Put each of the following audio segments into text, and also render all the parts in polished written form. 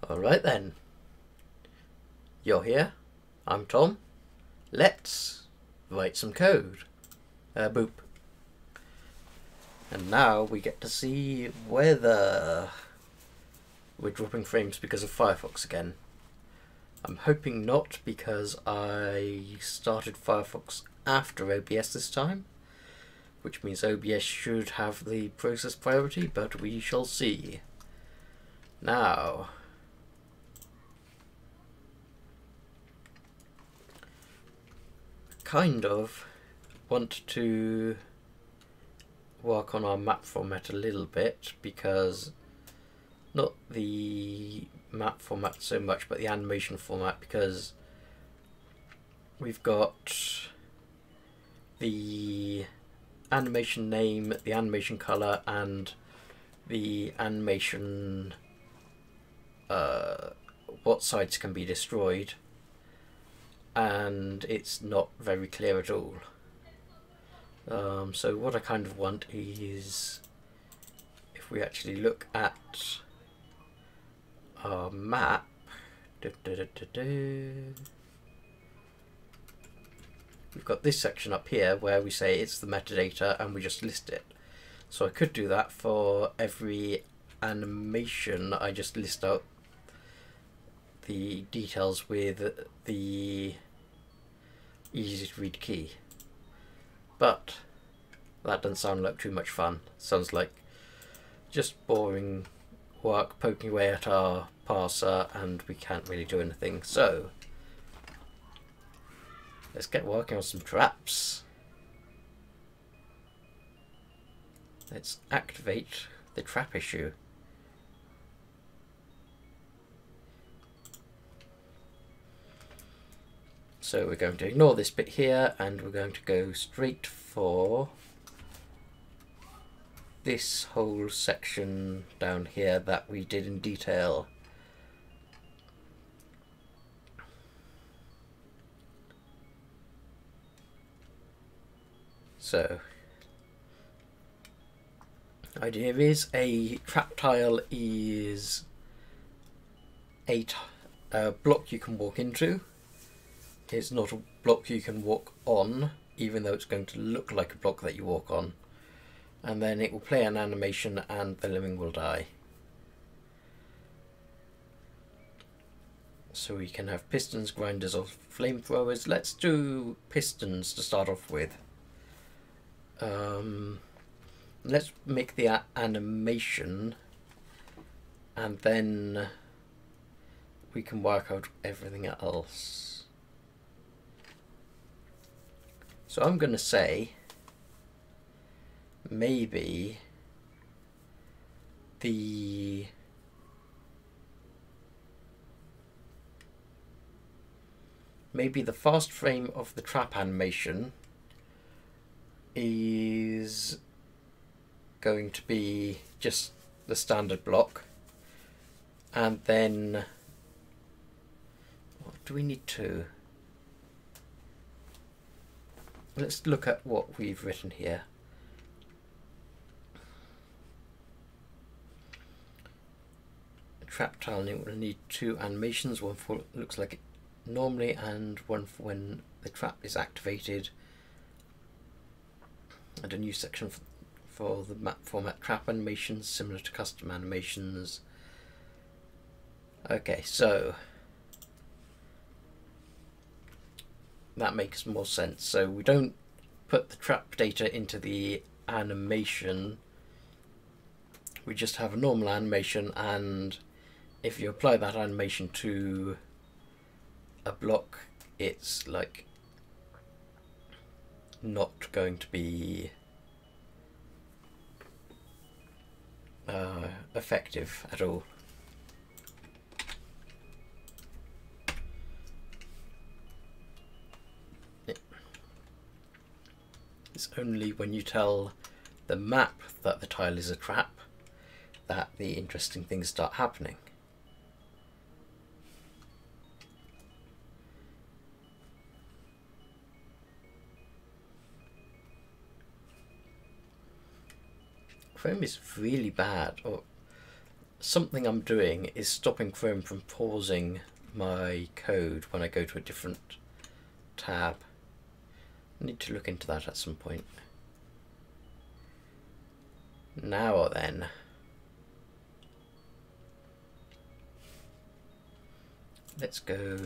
Alright then, you're here, I'm Tom, let's write some code. Boop. And now we get to see whether we're dropping frames because of Firefox again. I'm hoping not, because I started Firefox after OBS this time, which means OBS should have the process priority, but we shall see. Now, kind of want to work on our map format a little bit, because not the map format so much, but the animation format, because we've got the animation name, the animation color, and the animation what sides can be destroyed, and it's not very clear at all. So what I kind of want is, if we actually look at our map, we've got this section up here where we say it's the metadata and we just list it. So I could do that for every animation. I just list out the details with the easy to read key. But that doesn't sound like too much fun. It sounds like just boring work poking away at our parser, and we can't really do anything. So let's get working on some traps. Let's activate the trap issue. So we're going to ignore this bit here, and we're going to go straight for this whole section down here that we did in detail. So, idea is a trap tile is a block you can walk into. It's not a block you can walk on, even though it's going to look like a block that you walk on. And then it will play an animation and the lemming will die. So we can have pistons, grinders, or flamethrowers. Let's do pistons to start off with. Let's make the animation, and then we can work out everything else. So I'm going to say maybe the fast frame of the trap animation is going to be just the standard block, and then what do we need to? Let's look at what we've written here. A trap tile will need two animations, one for what looks like it normally and one for when the trap is activated, and a new section for the map format trap animations similar to custom animations. Okay, so that makes more sense. So we don't put the trap data into the animation, we just have a normal animation, and if you apply that animation to a block, it's like not going to be effective at all. It's only when you tell the map that the tile is a trap that the interesting things start happening. Frame is really bad, or something I'm doing is stopping Chrome from pausing my code when I go to a different tab. I need to look into that at some point. Now then, let's go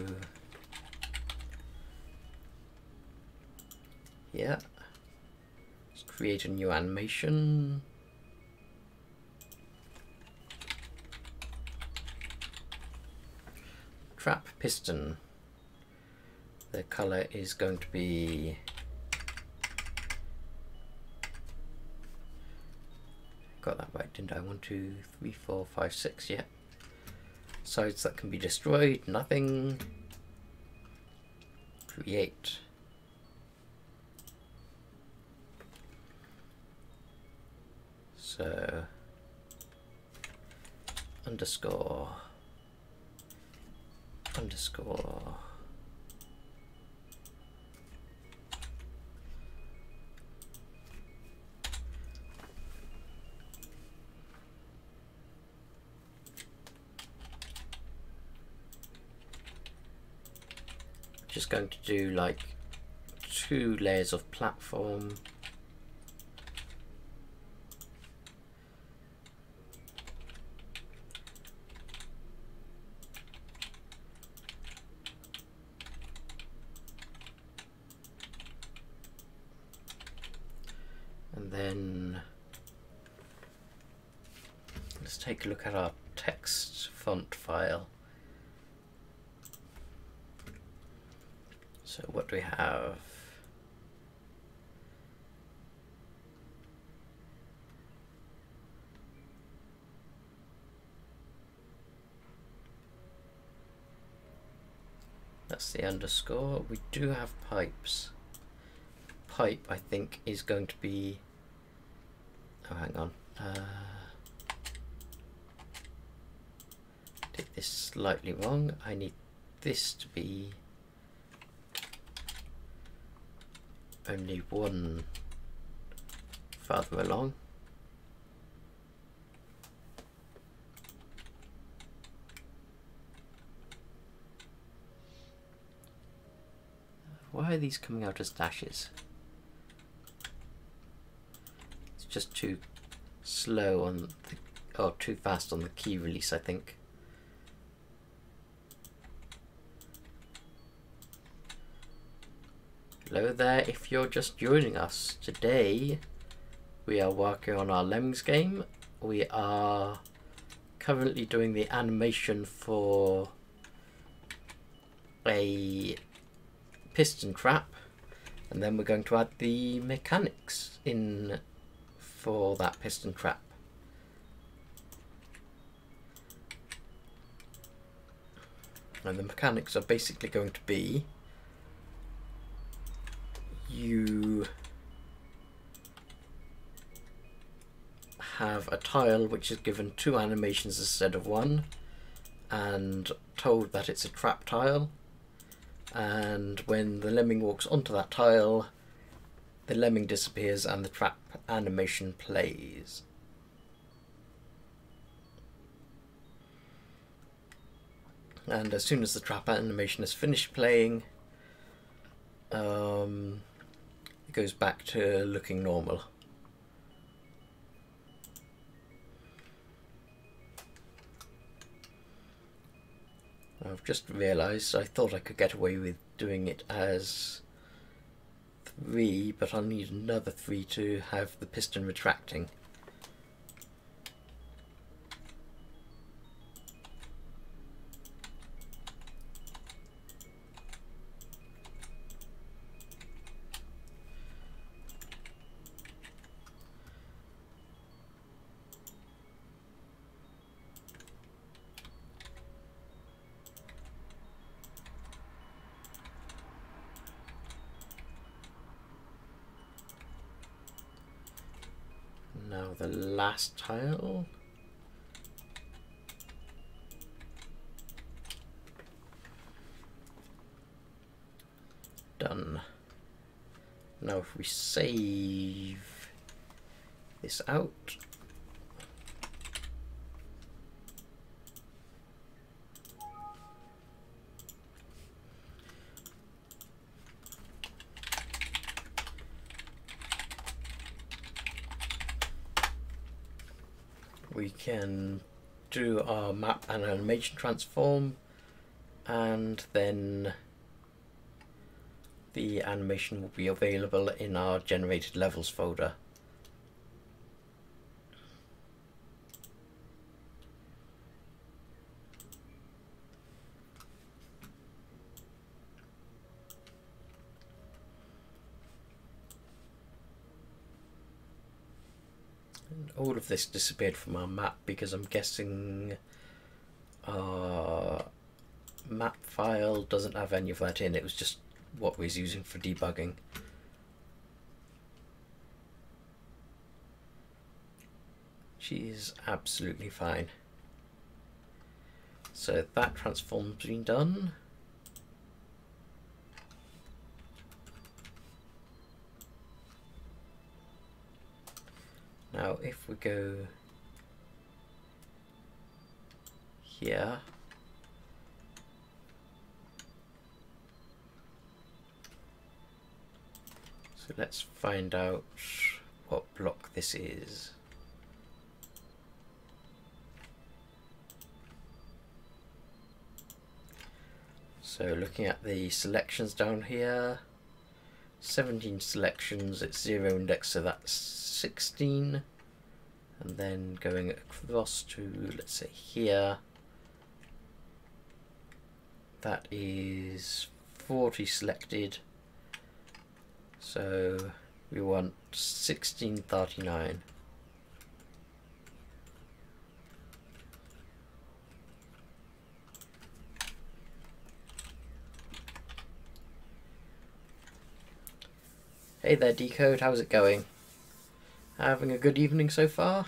here. Let's create a new animation. Trap piston. The color is going to be got that right, didn't I? 1, 2, 3, 4, 5, 6, yeah. Sides that can be destroyed, nothing. Create. So underscore. Just going to do like 2 layers of platform. And then let's take a look at our text font file. So what do we have? That's the underscore. We do have pipes. Pipe, I think, is going to be... Oh, hang on. Did this slightly wrong. I need this to be only 1 farther along. Why are these coming out as dashes? It's just too slow on the, or too fast on the key release, I think. Hello there, if you're just joining us. Today we are working on our Lemmings game. We are currently doing the animation for a piston trap, and then we're going to add the mechanics in for that piston trap. And the mechanics are basically going to be you have a tile which is given 2 animations instead of 1 and told that it's a trap tile, and when the lemming walks onto that tile, the lemming disappears and the trap animation plays. And as soon as the trap animation is finished playing, it goes back to looking normal. I've just realised I thought I could get away with doing it as 3, but I'll need another 3 to have the piston retracting. Now the last tile. Done. Now if we save this out, we can do our map and animation transform, and then the animation will be available in our generated levels folder. All of this disappeared from our map because I'm guessing our map file doesn't have any of that in. It was just what we was using for debugging. She is absolutely fine. So that transform's been done. Now if we go here, so let's find out what block this is. So looking at the selections down here, 17 selections, it's 0 index, so that's 16, and then going across to, let's say here, that is 40 selected, so we want 1639. Hey there Decode, how's it going? Having a good evening so far?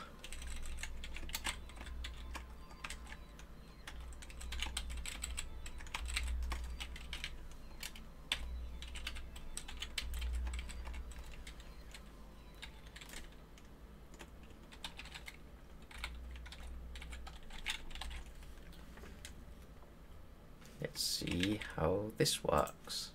Let's see how this works.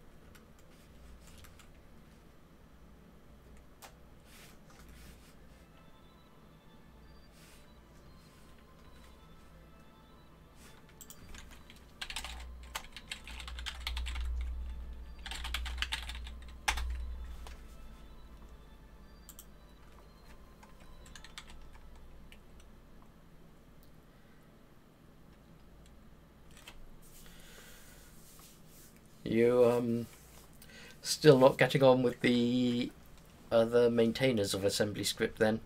You still not getting on with the other maintainers of Assemblyscript then?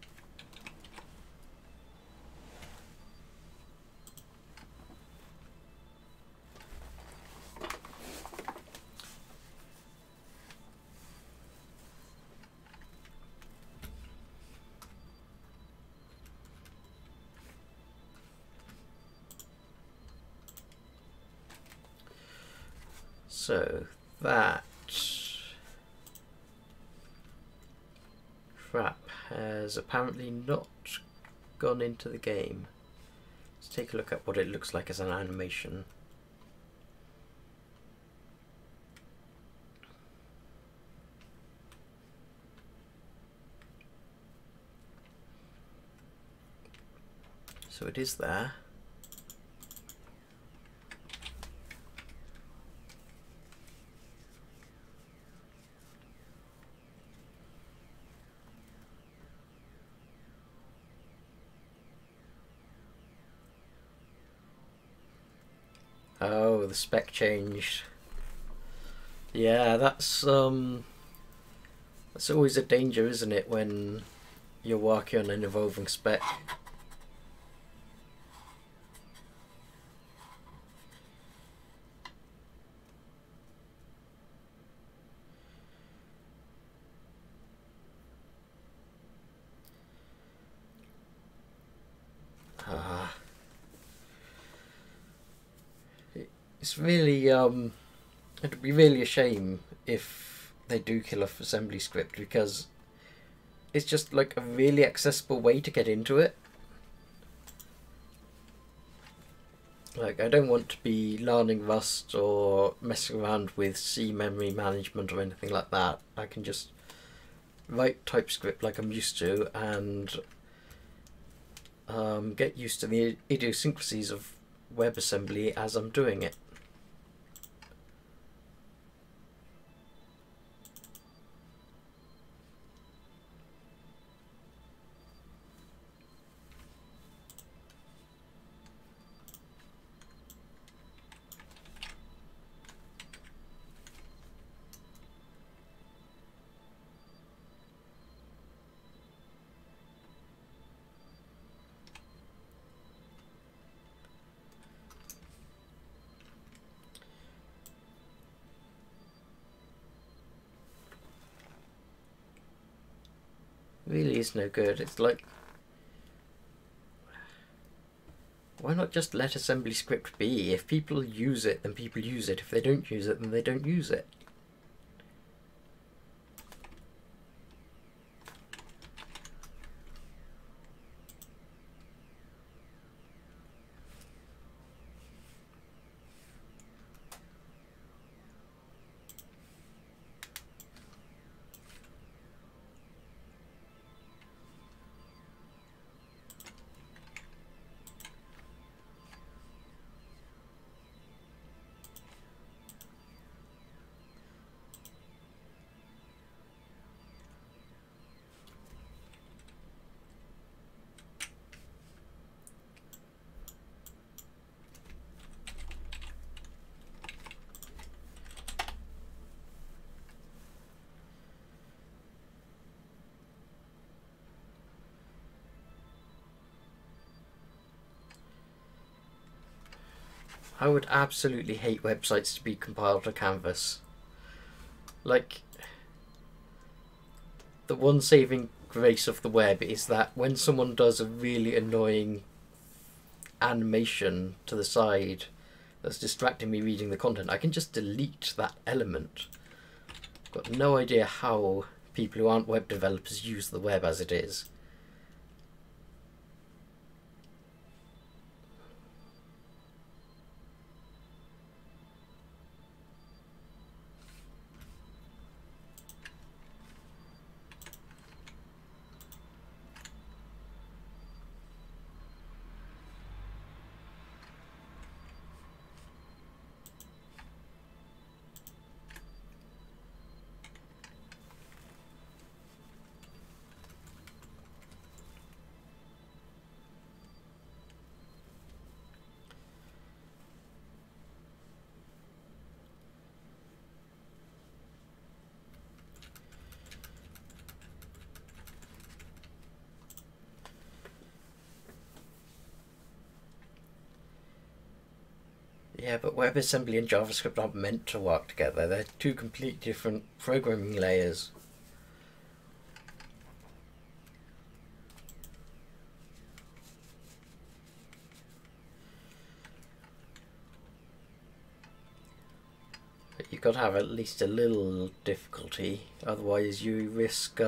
So that crap has apparently not gone into the game. Let's take a look at what it looks like as an animation. So it is there. Oh, the spec changed. Yeah, that's always a danger, isn't it, when you're working on an evolving spec. It's really it'd be really a shame if they do kill off Assemblyscript, because it's just like a really accessible way to get into it. Like, I don't want to be learning Rust or messing around with C memory management or anything like that. I can just write TypeScript like I'm used to and get used to the idiosyncrasies of WebAssembly as I'm doing it. Really is no good. It's like, why not just let Assemblyscript be? If people use it, then people use it. If they don't use it, then they don't use it. I would absolutely hate websites to be compiled to Canvas. Like, the one saving grace of the web is that when someone does a really annoying animation to the side that's distracting me reading the content, I can just delete that element. Got no idea how people who aren't web developers use the web as it is. Yeah, but WebAssembly and JavaScript aren't meant to work together. They're two completely different programming layers. But you've got to have at least a little difficulty, otherwise you risk,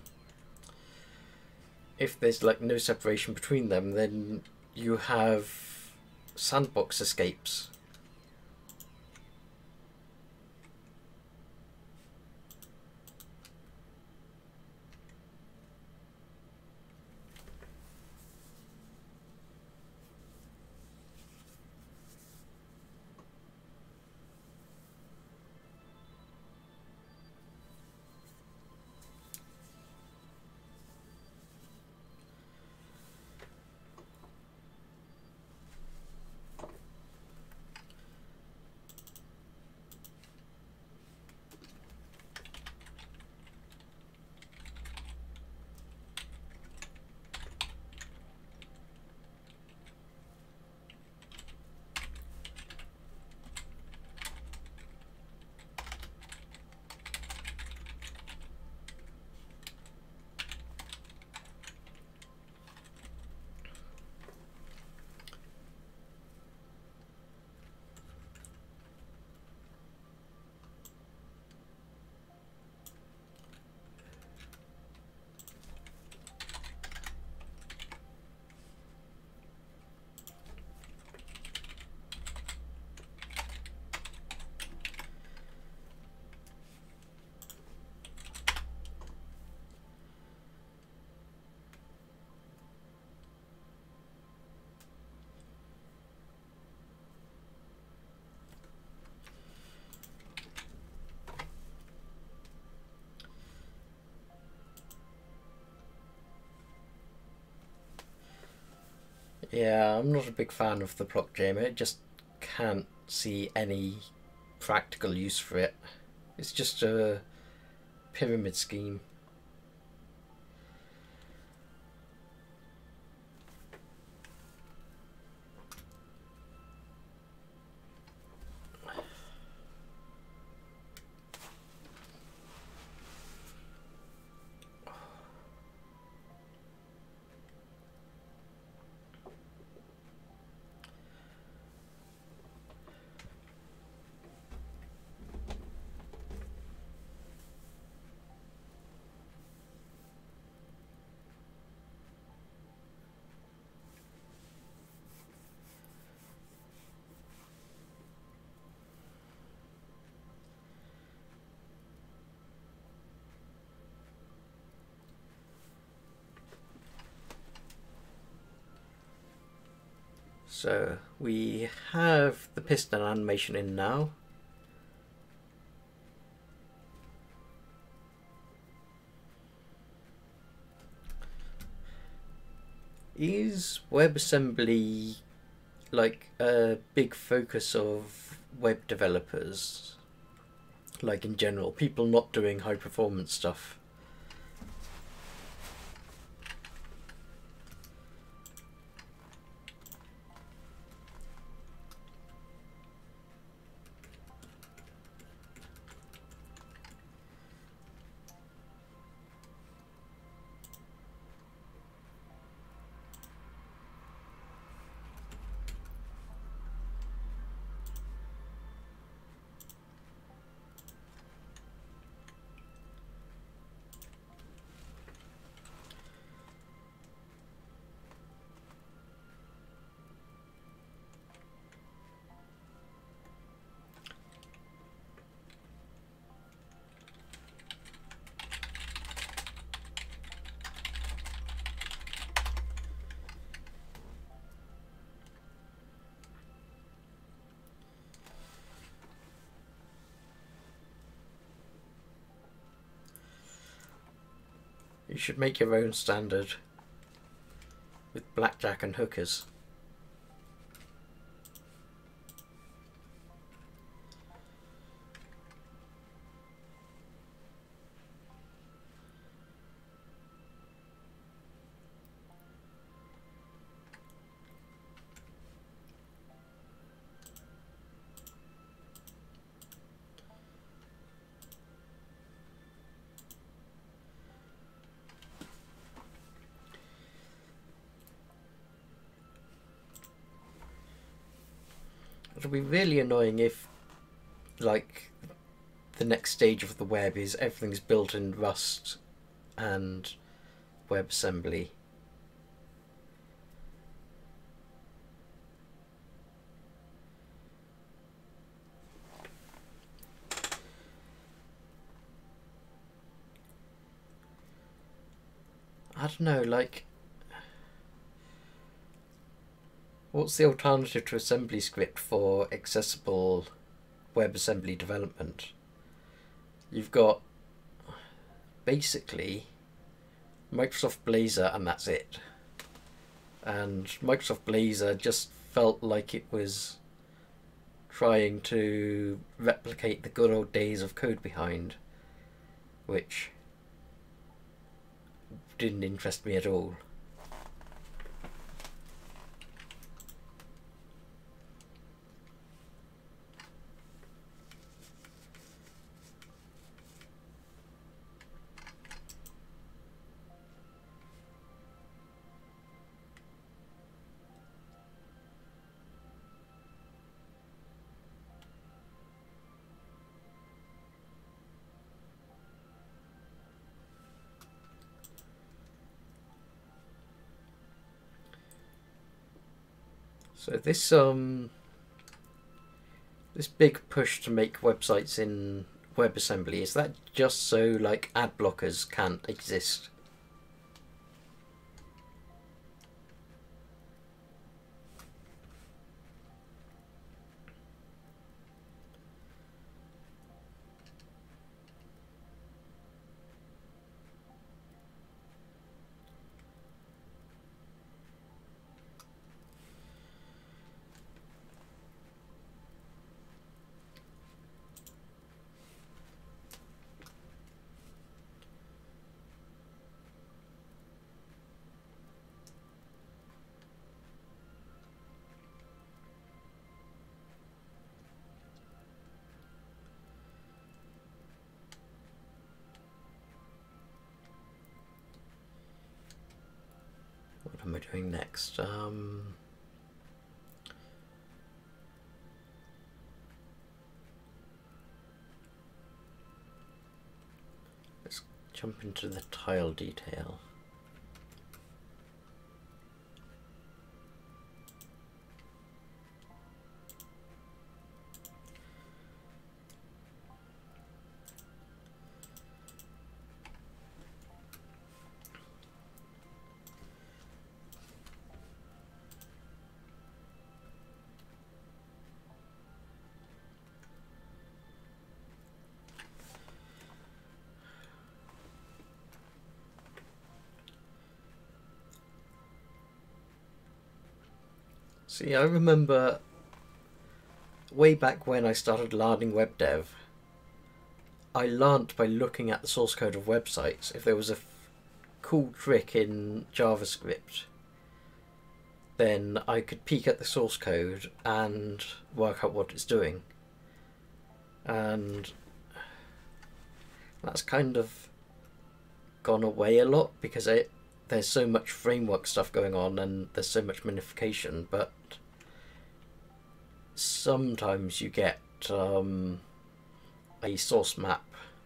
if there's like no separation between them, then you have sandbox escapes. Yeah, I'm not a big fan of the blockchain. I just can't see any practical use for it. It's just a pyramid scheme. So we have the piston animation in now. Is WebAssembly like a big focus of web developers? Like in general, people not doing high performance stuff? You should make your own standard with blackjack and hookers. It'll be really annoying if, like, the next stage of the web is everything's built in Rust and WebAssembly. I don't know, like, what's the alternative to Assemblyscript for accessible WebAssembly development? You've got basically Microsoft Blazor and that's it. And Microsoft Blazor just felt like it was trying to replicate the good old days of code behind, which didn't interest me at all. So this big push to make websites in WebAssembly, is that just so like ad blockers can't exist? doing next? Let's jump into the tile detail. See, I remember way back when I started learning web dev, I learnt by looking at the source code of websites. If there was a cool trick in JavaScript, then I could peek at the source code and work out what it's doing. And that's kind of gone away a lot because there's so much framework stuff going on and there's so much minification, but sometimes you get a source map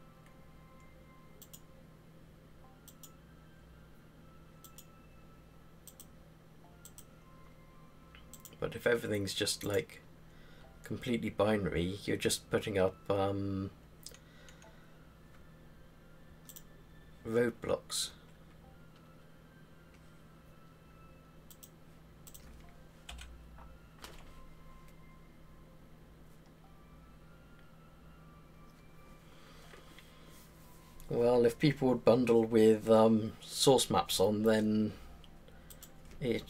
but if everything's just like completely binary, you're just putting up roadblocks. Well, if people would bundle with source maps on, then it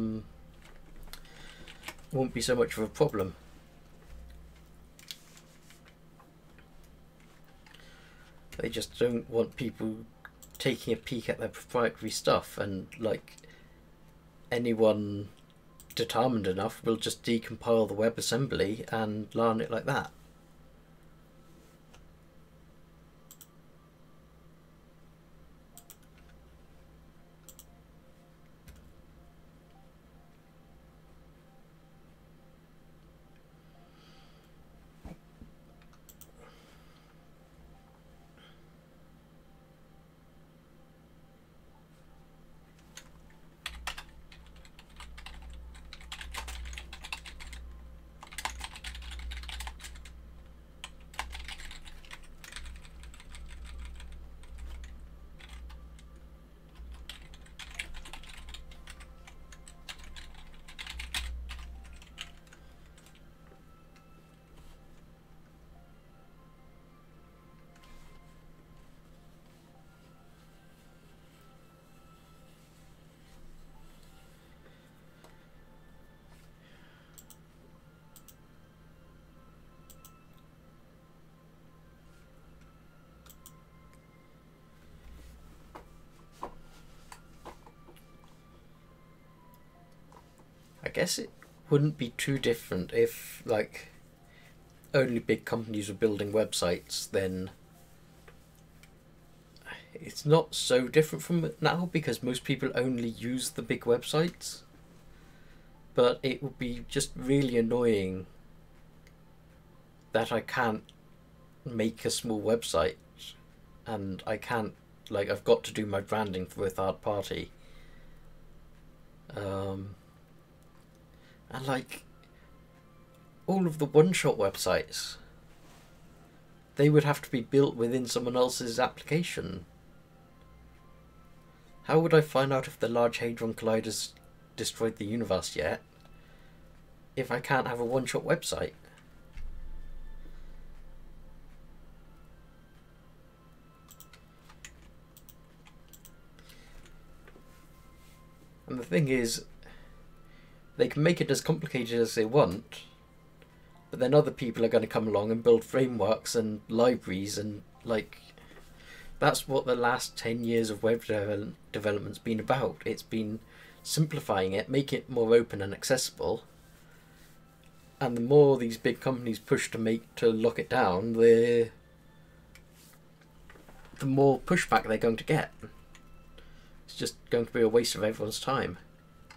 won't be so much of a problem. They just don't want people taking a peek at their proprietary stuff, and like anyone determined enough will just decompile the WebAssembly and learn it like that. I guess it wouldn't be too different if, like, only big companies were building websites, then it's not so different from it now because most people only use the big websites. But it would be just really annoying that I can't make a small website and I can't, like, I've got to do my branding for a third party. And like all of the one-shot websites, they would have to be built within someone else's application. How would I find out if the Large Hadron Collider's destroyed the universe yet if I can't have a one-shot website? And the thing is, they can make it as complicated as they want, but then other people are going to come along and build frameworks and libraries, and like that's what the last 10 years of web development's been about. It's been simplifying it, making it more open and accessible, and the more these big companies push to lock it down, the more pushback they're going to get. It's just going to be a waste of everyone's time.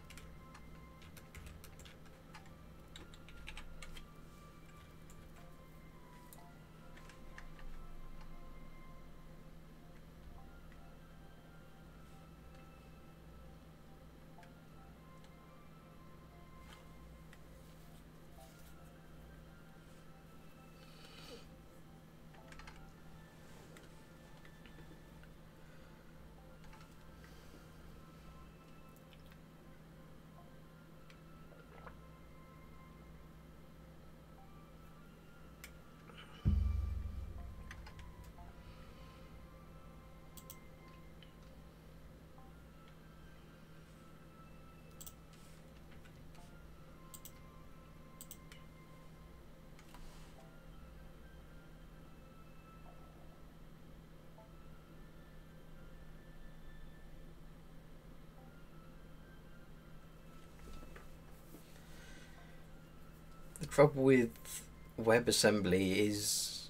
The trouble with WebAssembly is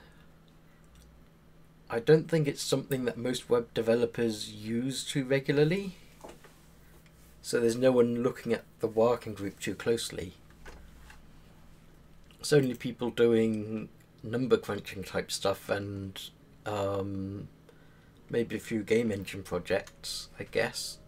I don't think it's something that most web developers use too regularly. So there's no one looking at the working group too closely. It's only people doing number crunching type stuff and maybe a few game engine projects, I guess.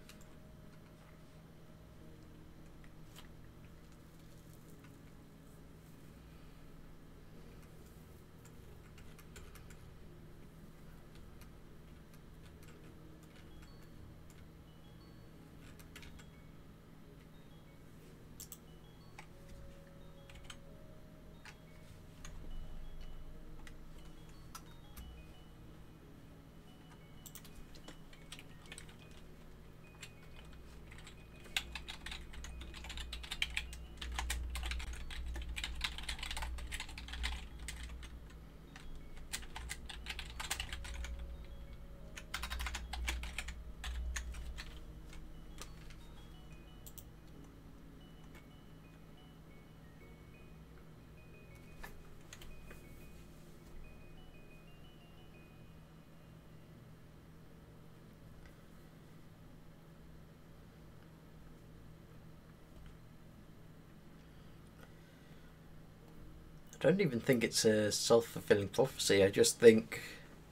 I don't even think it's a self-fulfilling prophecy. I just think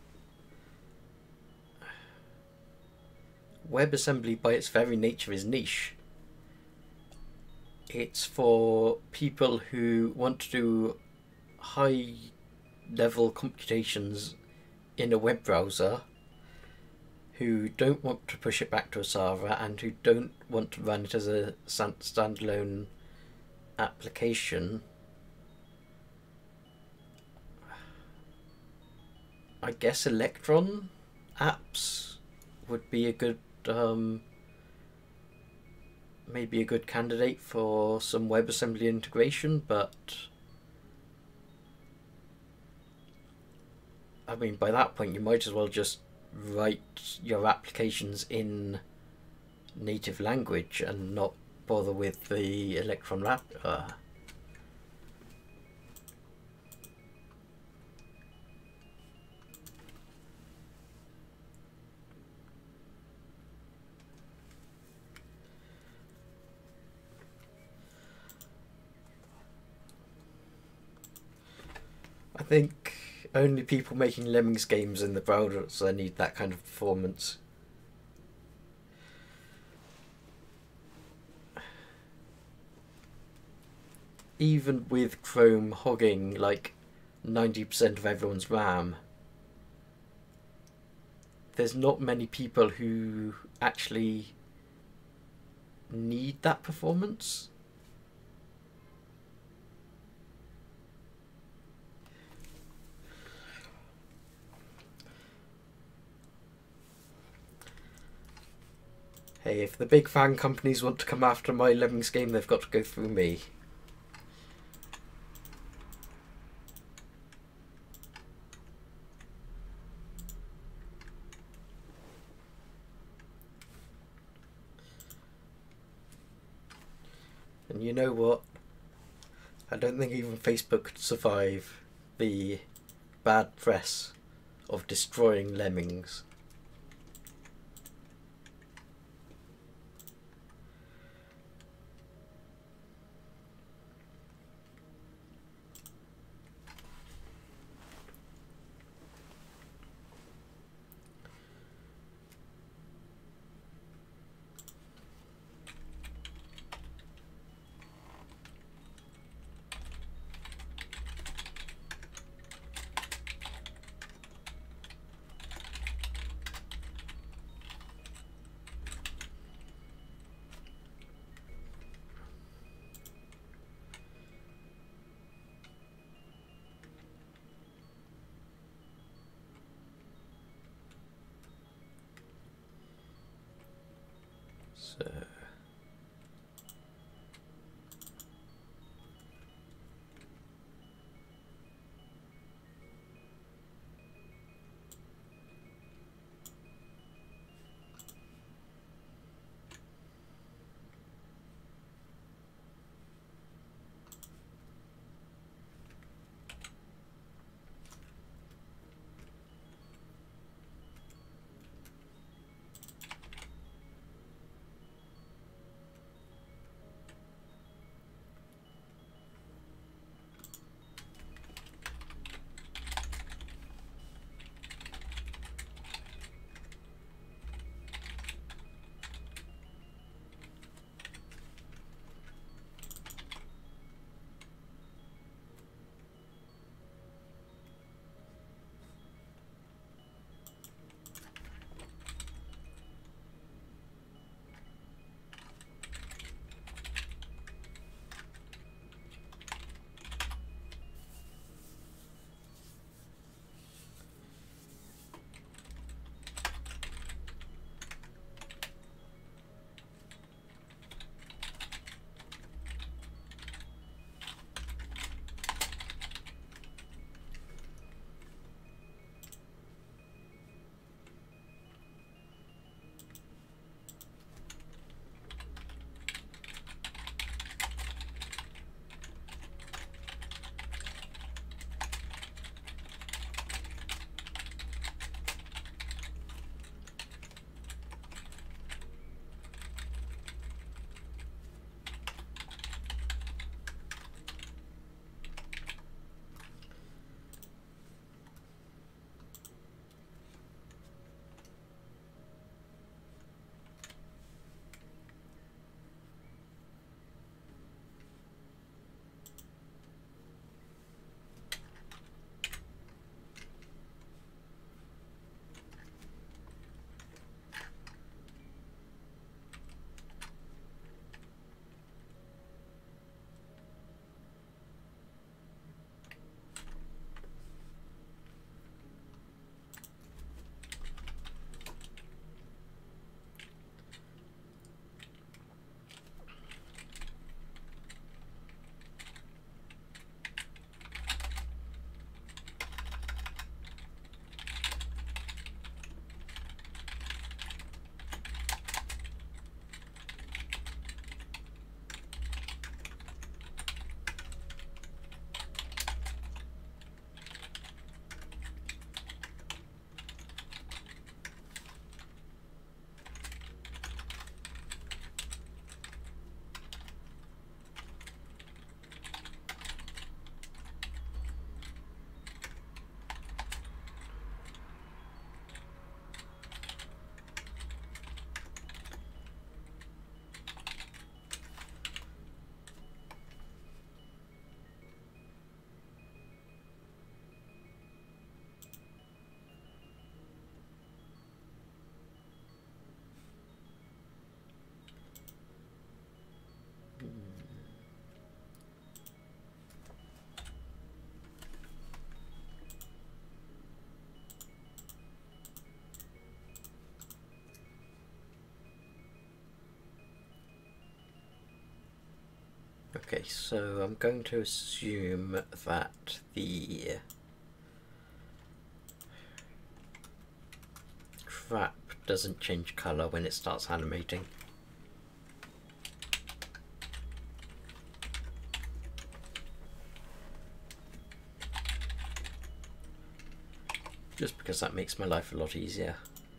WebAssembly by its very nature is niche. It's for people who want to do high level computations in a web browser, who don't want to push it back to a server and who don't want to run it as a standalone application. I guess Electron apps would be a good maybe a good candidate for some WebAssembly integration, but I mean by that point you might as well just write your applications in native language and not bother with the Electron wrapper. I think only people making Lemmings games in the browser need that kind of performance. Even with Chrome hogging like 90% of everyone's RAM, there's not many people who actually need that performance. Hey, if the big fan companies want to come after my Lemmings game, they've got to go through me. And you know what? I don't think even Facebook could survive the bad press of destroying Lemmings. So Okay, so I'm going to assume that the trap doesn't change colour when it starts animating. Just because that makes my life a lot easier.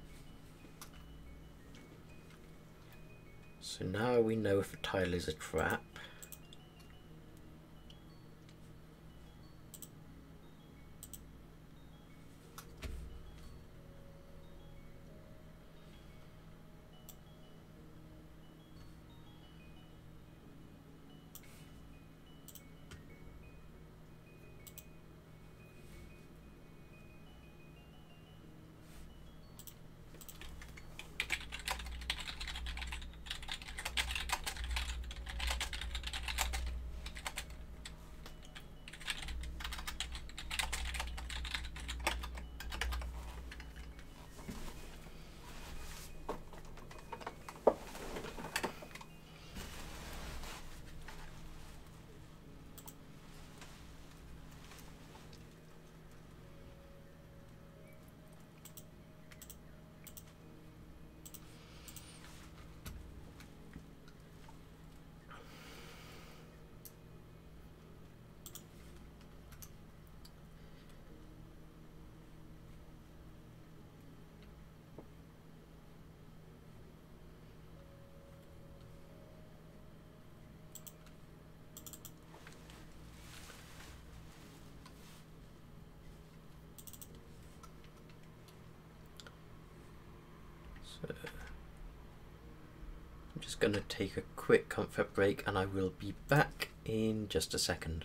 So now we know if a tile is a trap. So I'm just going to take a quick comfort break and I will be back in just a second.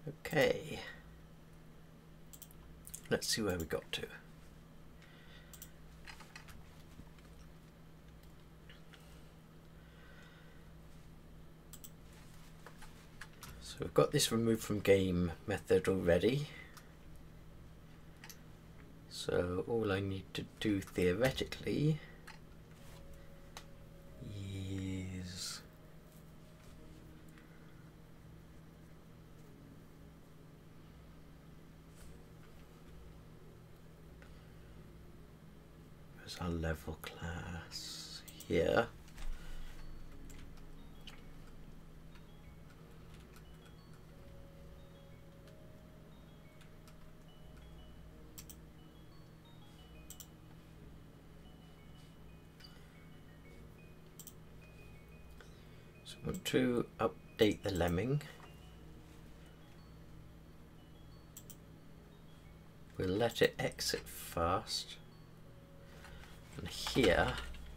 Okay, let's see where we got to. So we've got this remove from game method already. So all I need to do theoretically is where's our level class here? I want to update the lemming. We'll let it exit fast. And here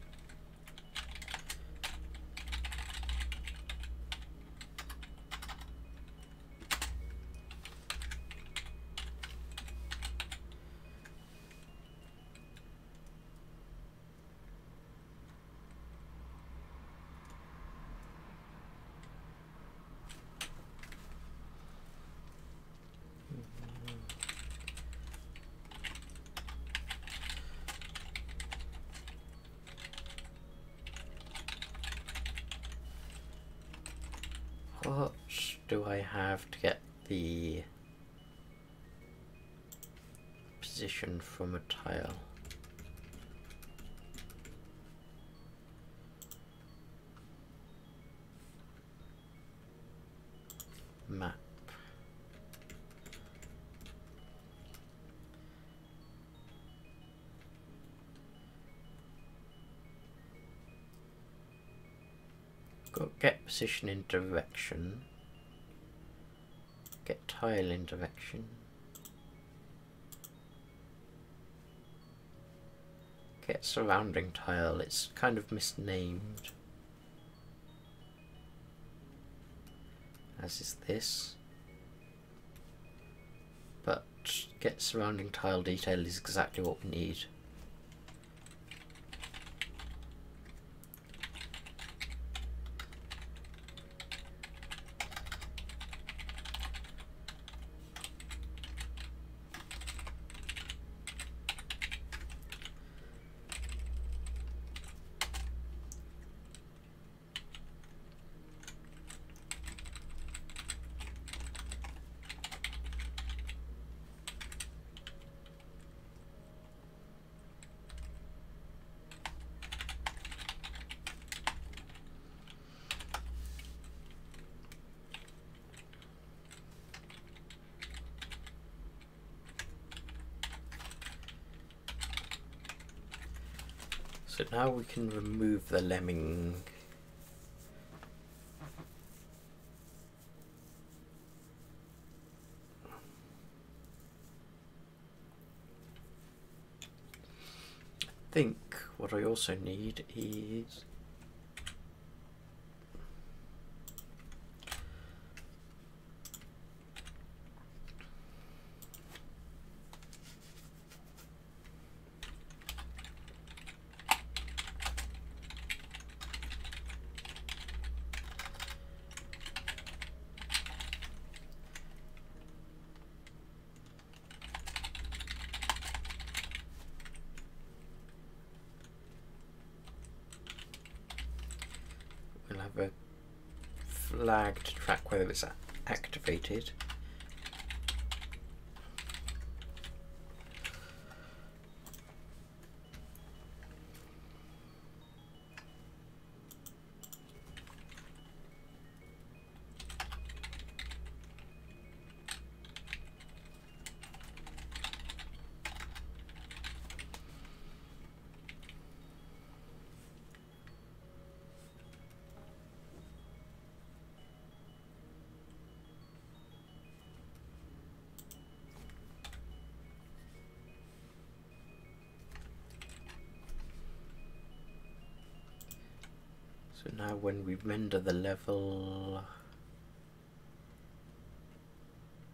what do I have to get the position from a tile? Map. Got get position in direction. Get tile in direction. Get surrounding tile. It's kind of misnamed. As is this. But get surrounding tile detail is exactly what we need. So now we can remove the lemming. I think what I also need is we'll have a flag to track whether it's activated. So now when we render the level,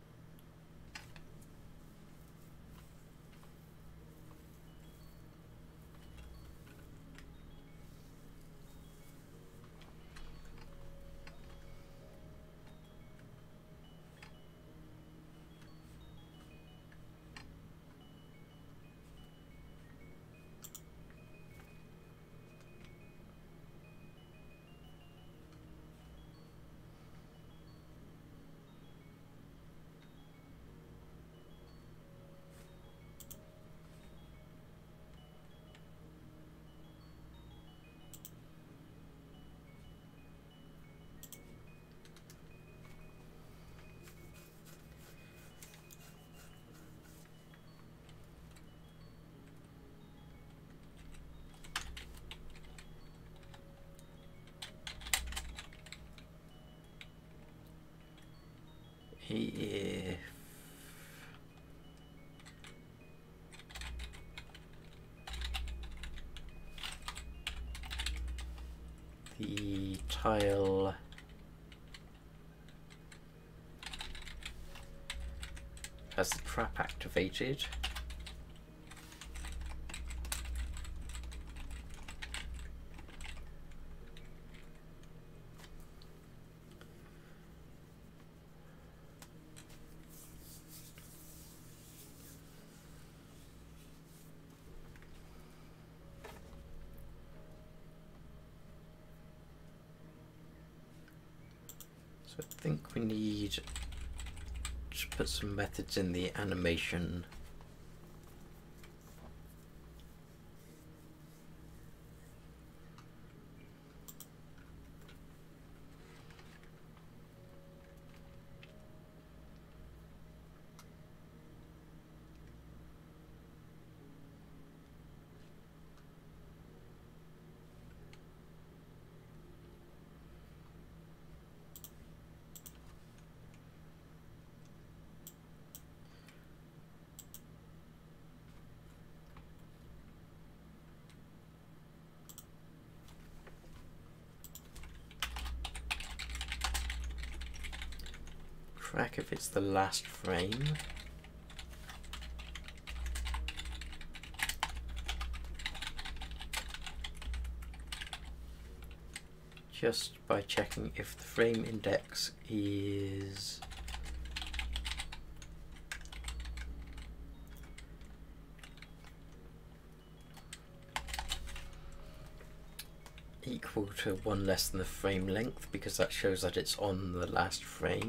Here. The tile has the trap activated. So I think we need to put some methods in the animation. Track if it's the last frame. Just by checking if the frame index is equal to one less than the frame length, because that shows that it's on the last frame.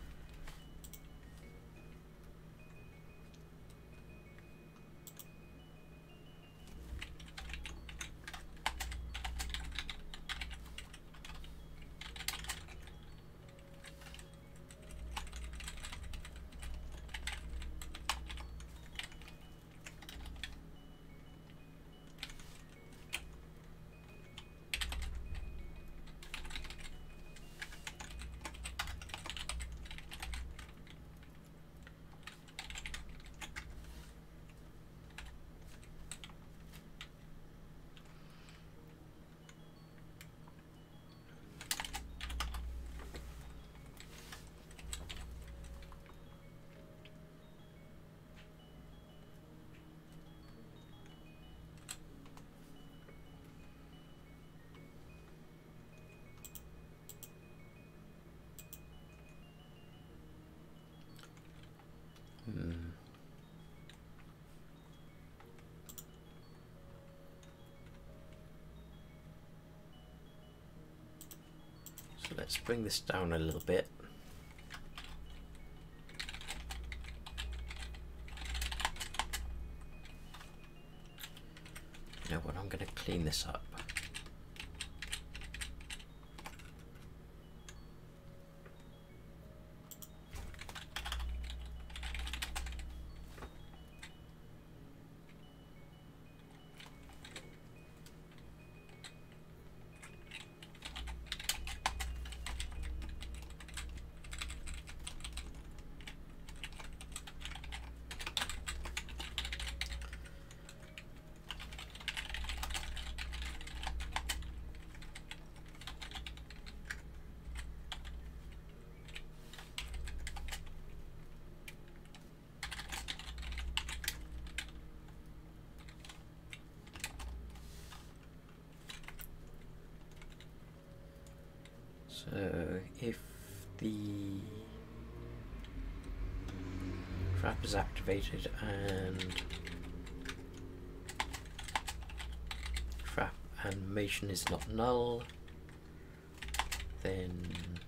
So let's bring this down a little bit. You know what, I'm going to clean this up. So if the trap is activated and trap animation is not null, then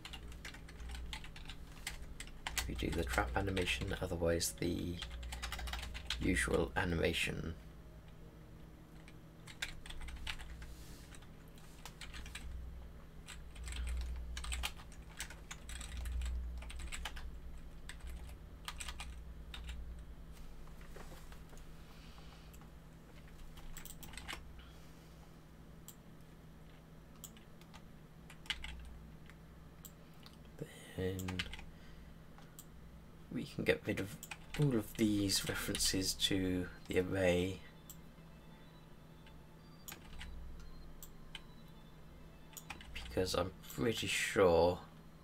we do the trap animation, otherwise the usual animation. And can get rid of all of these references to the array. Because I'm pretty sure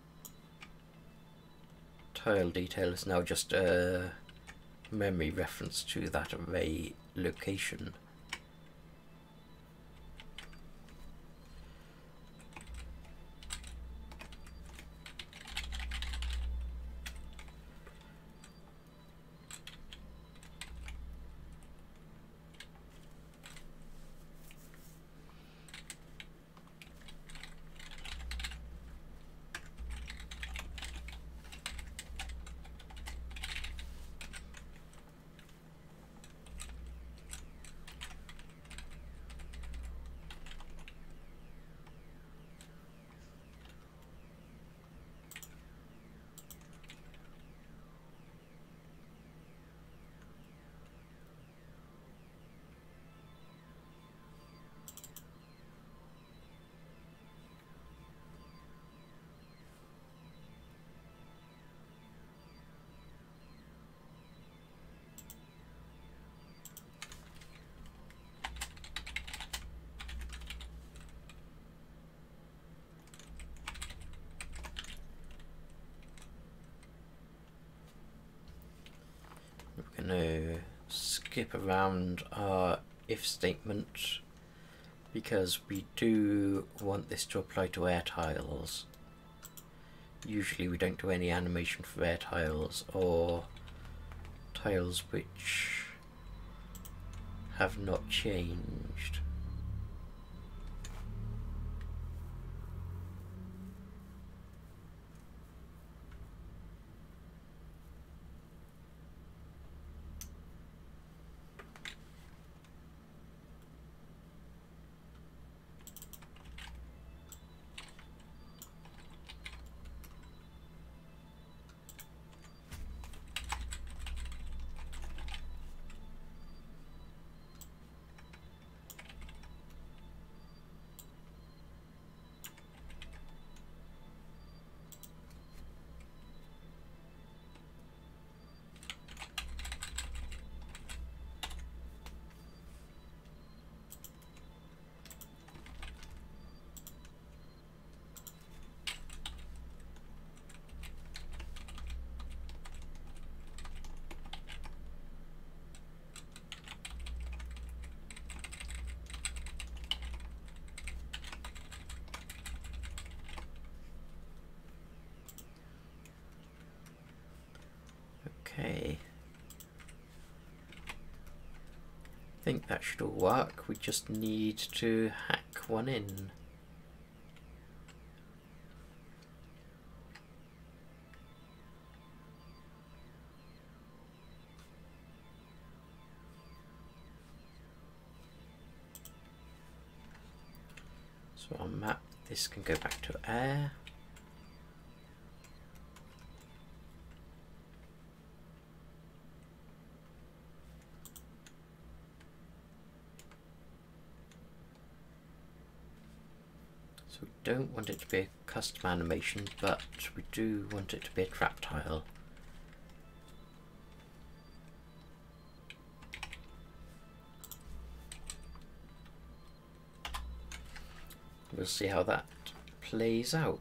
tile detail is now just a memory reference to that array location. We're going to skip around our if statement because we do want this to apply to air tiles. Usually we don't do any animation for air tiles or tiles which have not changed. Okay, I think that should all work. We just need to hack one in. So on map, this can go back to air. So we don't want it to be a custom animation, but we do want it to be a trap tile. We'll see how that plays out.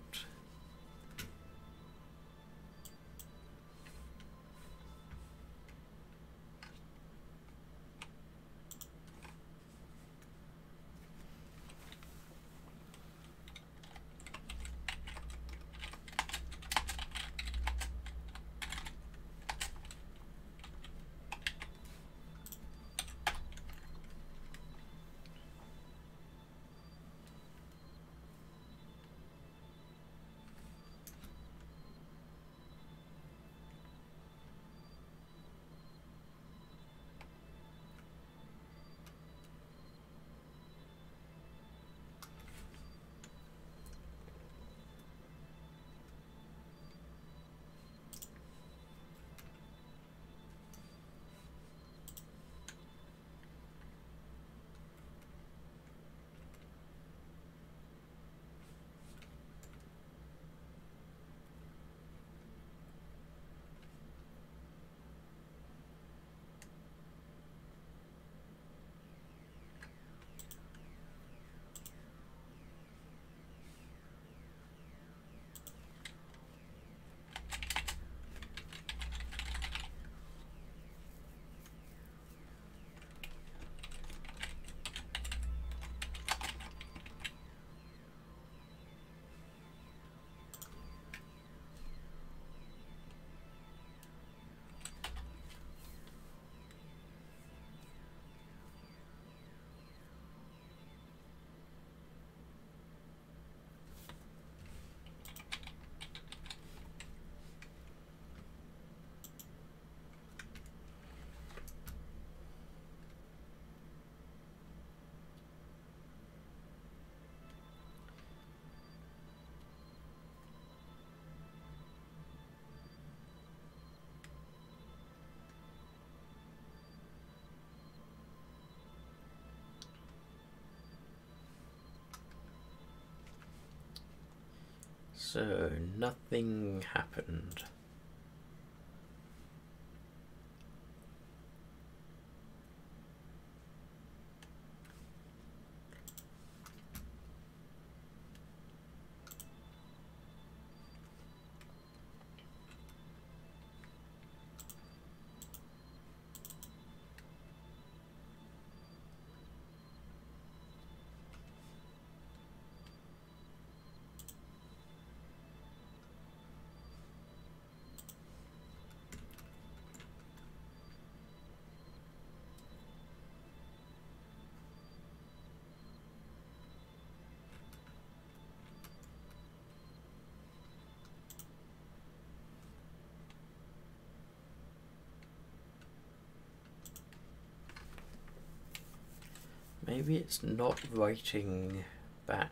So nothing happened. Maybe it's not writing back.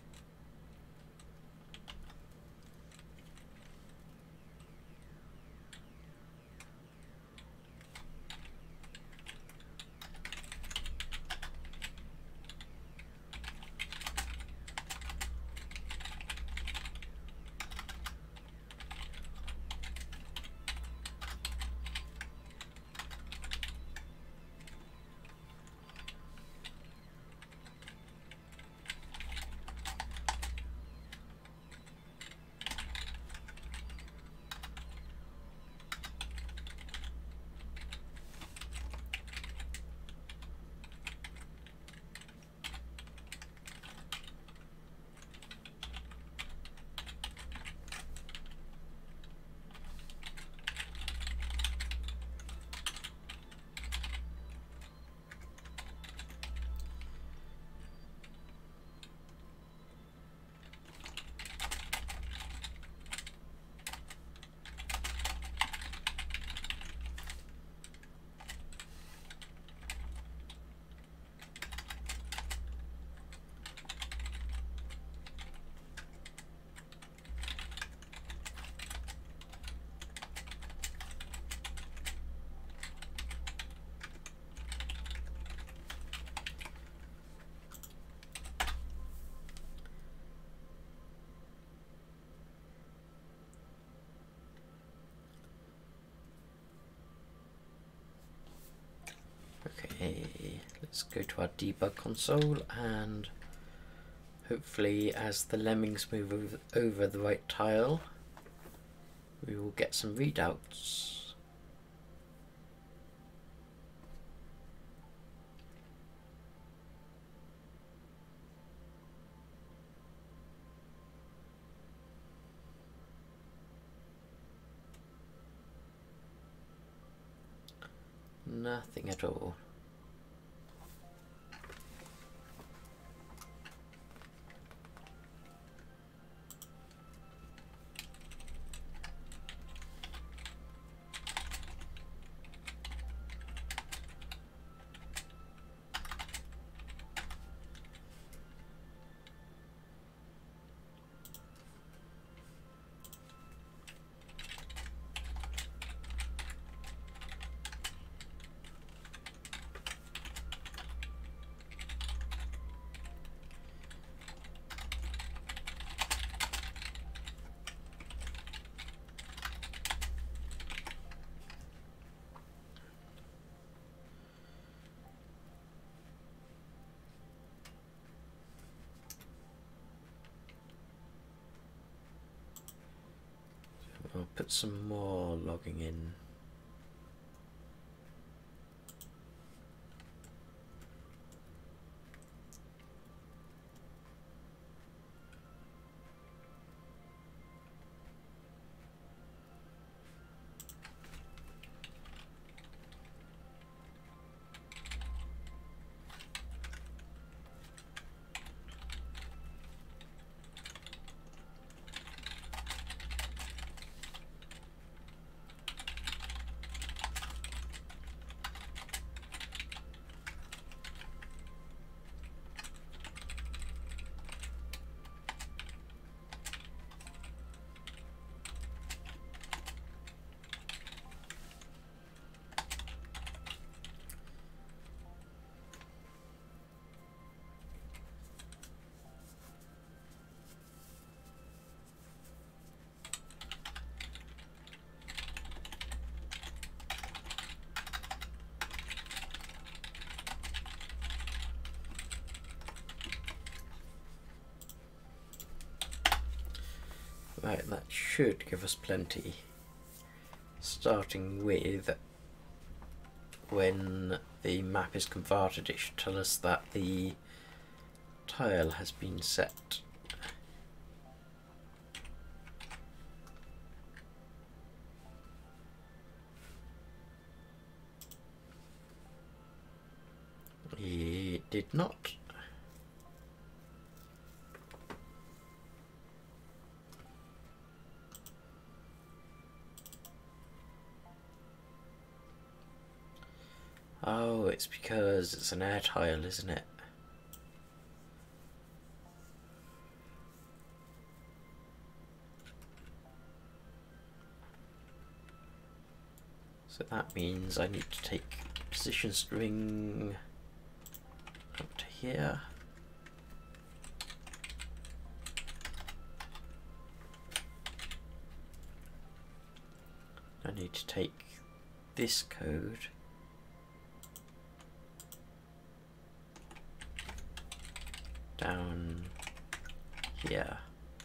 Okay, let's go to our debug console, and hopefully as the lemmings move over the right tile, we will get some readouts. Nothing at all. I'll put some more logging in. Right, that should give us plenty. Starting with when the map is converted, it should tell us that the tile has been set. It did not. Oh, it's because it's an air tile, isn't it? So that means I need to take position string up to here. I need to take this code down here.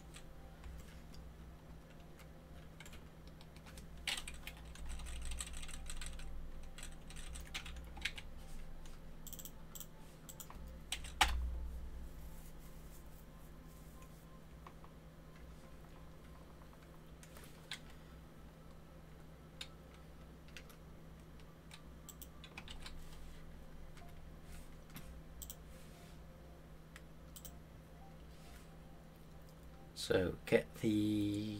So get the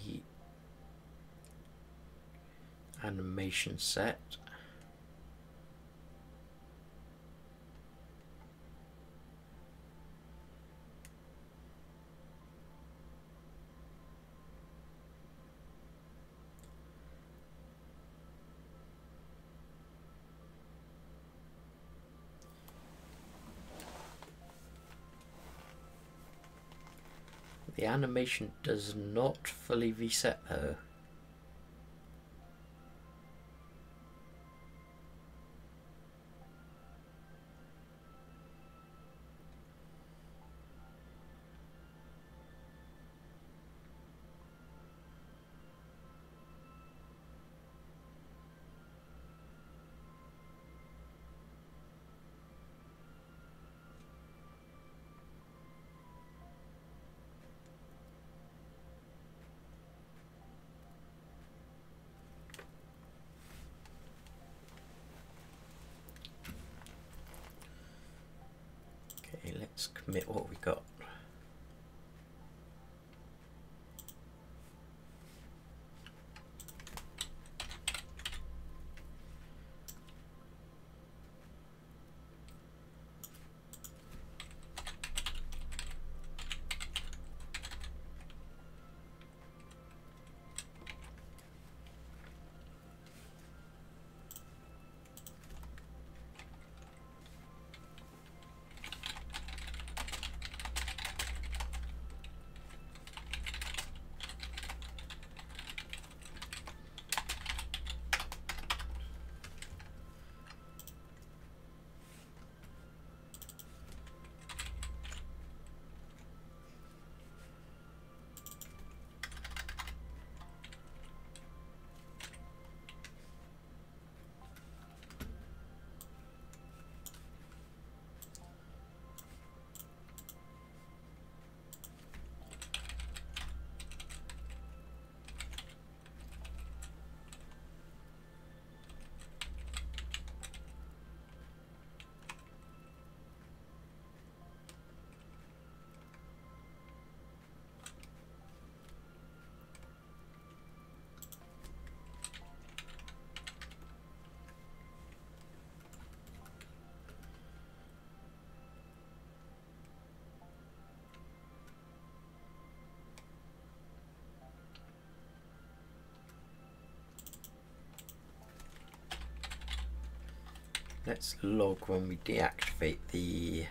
animation set. The animation does not fully reset though. Okay, let's commit what we got. Let's log when we deactivate the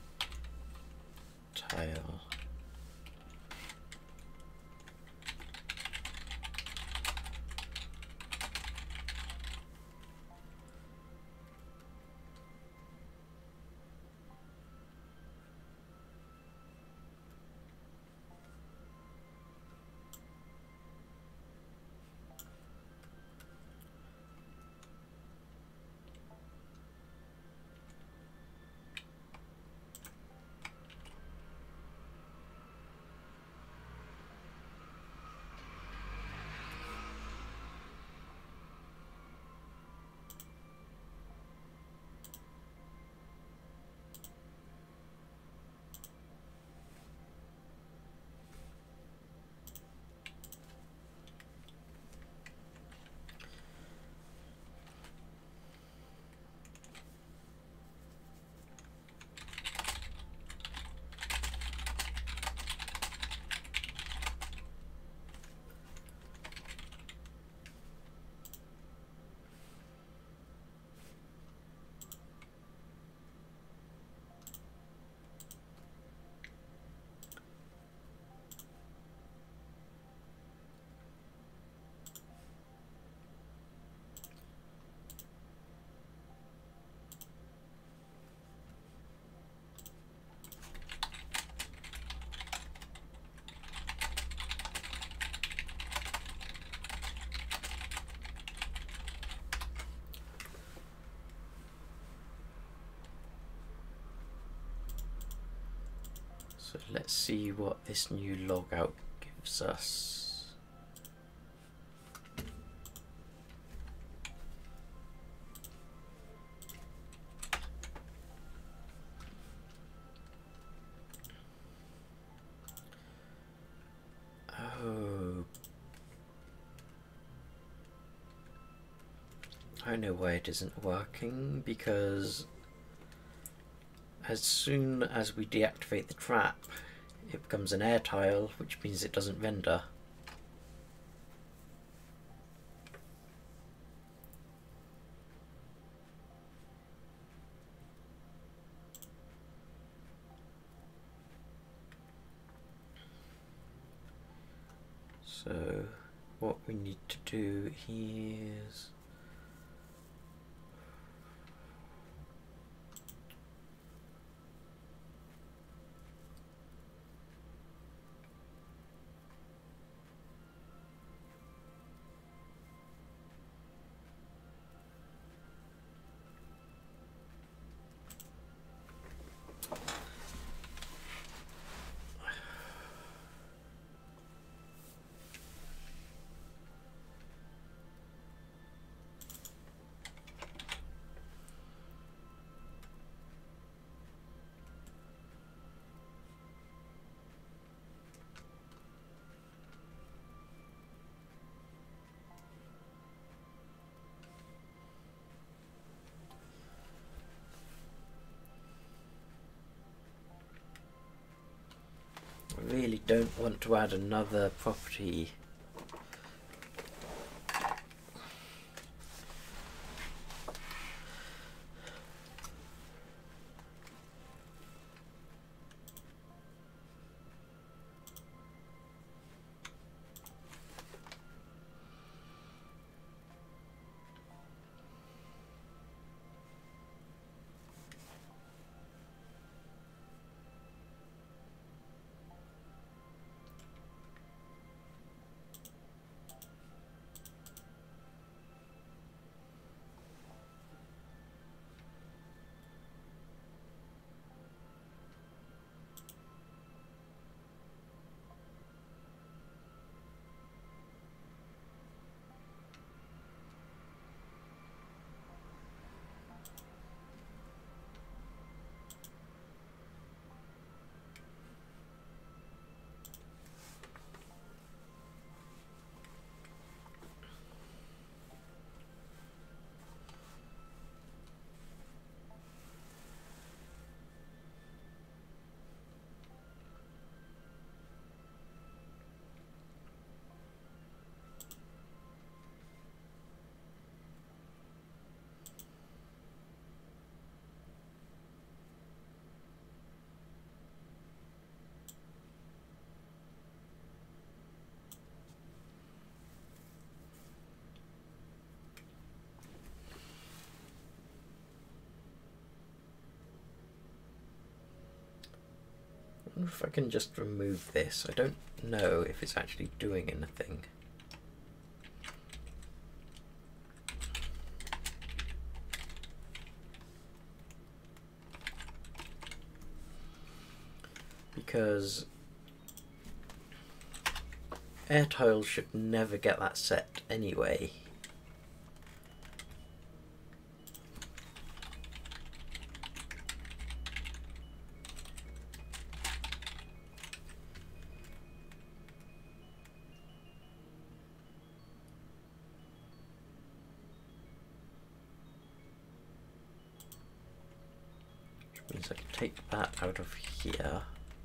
tile. So let's see what this new logout gives us. Oh, I know why it isn't working, because as soon as we deactivate the trap, it becomes an air tile, which means it doesn't render. So what we need to do is I really don't want to add another property. I wonder if I can just remove this. I don't know if it's actually doing anything. Because air tiles should never get that set anyway. Which means I can take that out of here.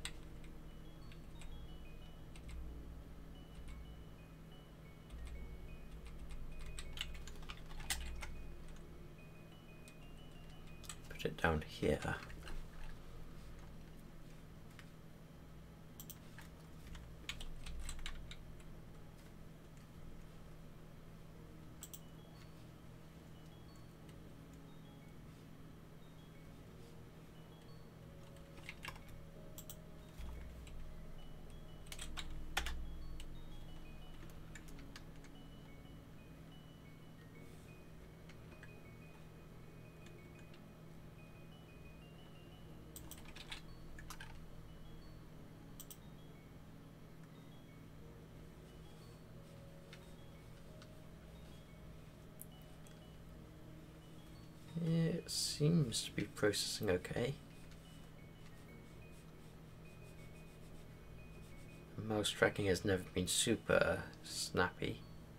Put it down here. It seems to be processing okay. Mouse tracking has never been super snappy.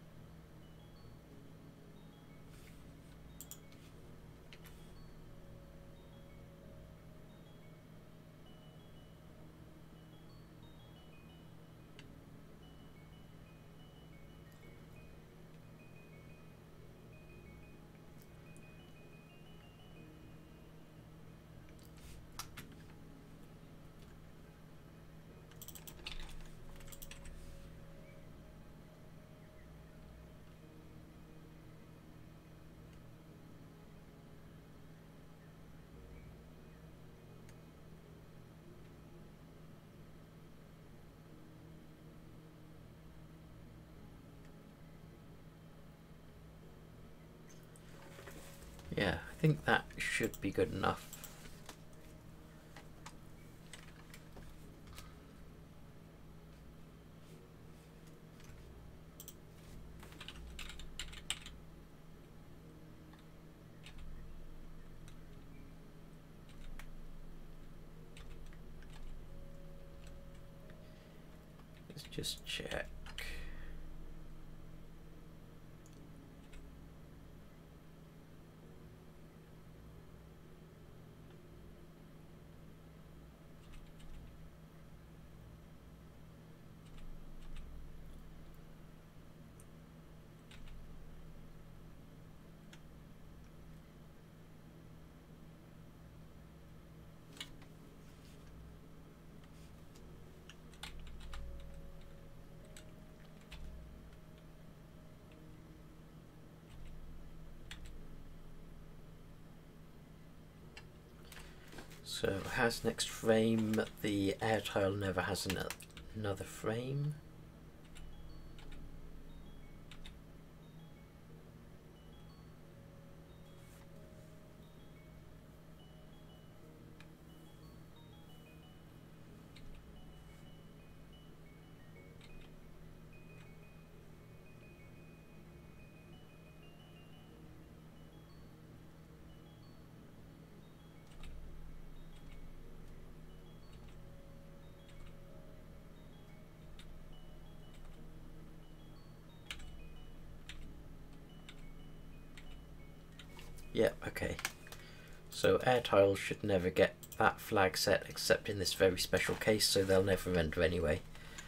Yeah, I think that should be good enough. Let's just check. So has next frame, the air tile never has another frame. Yeah, okay. So air tiles should never get that flag set except in this very special case, so they'll never render anyway.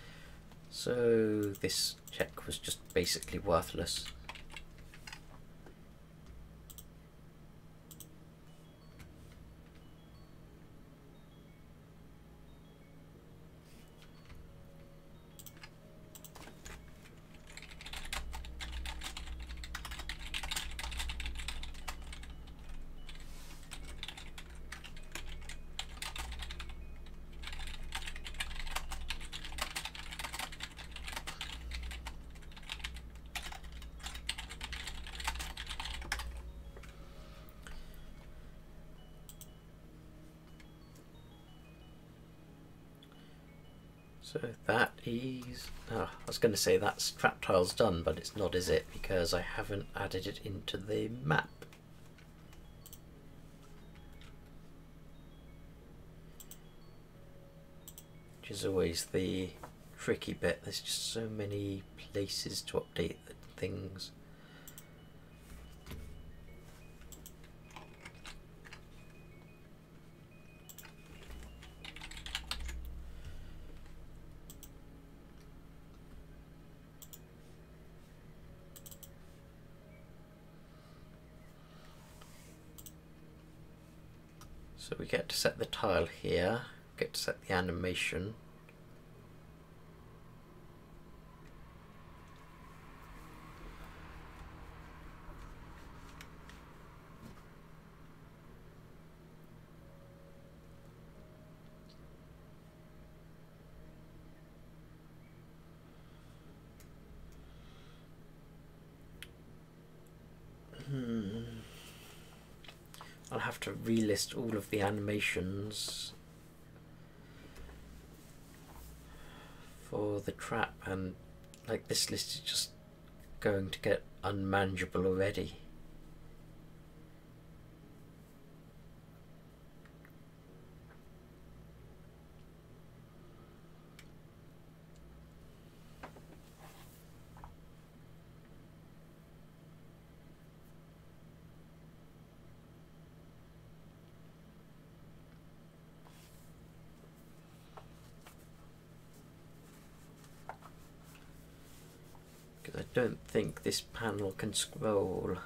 So this check was just basically worthless. So that is, I was going to say that's trap tiles done, but it's not, is it? Because I haven't added it into the map. Which is always the tricky bit. There's just so many places to update things. So we get to set the tile here, get to set the animation. I'll have to relist all of the animations for the trap, and like this list is just going to get unmanageable already. don't think this panel can scroll.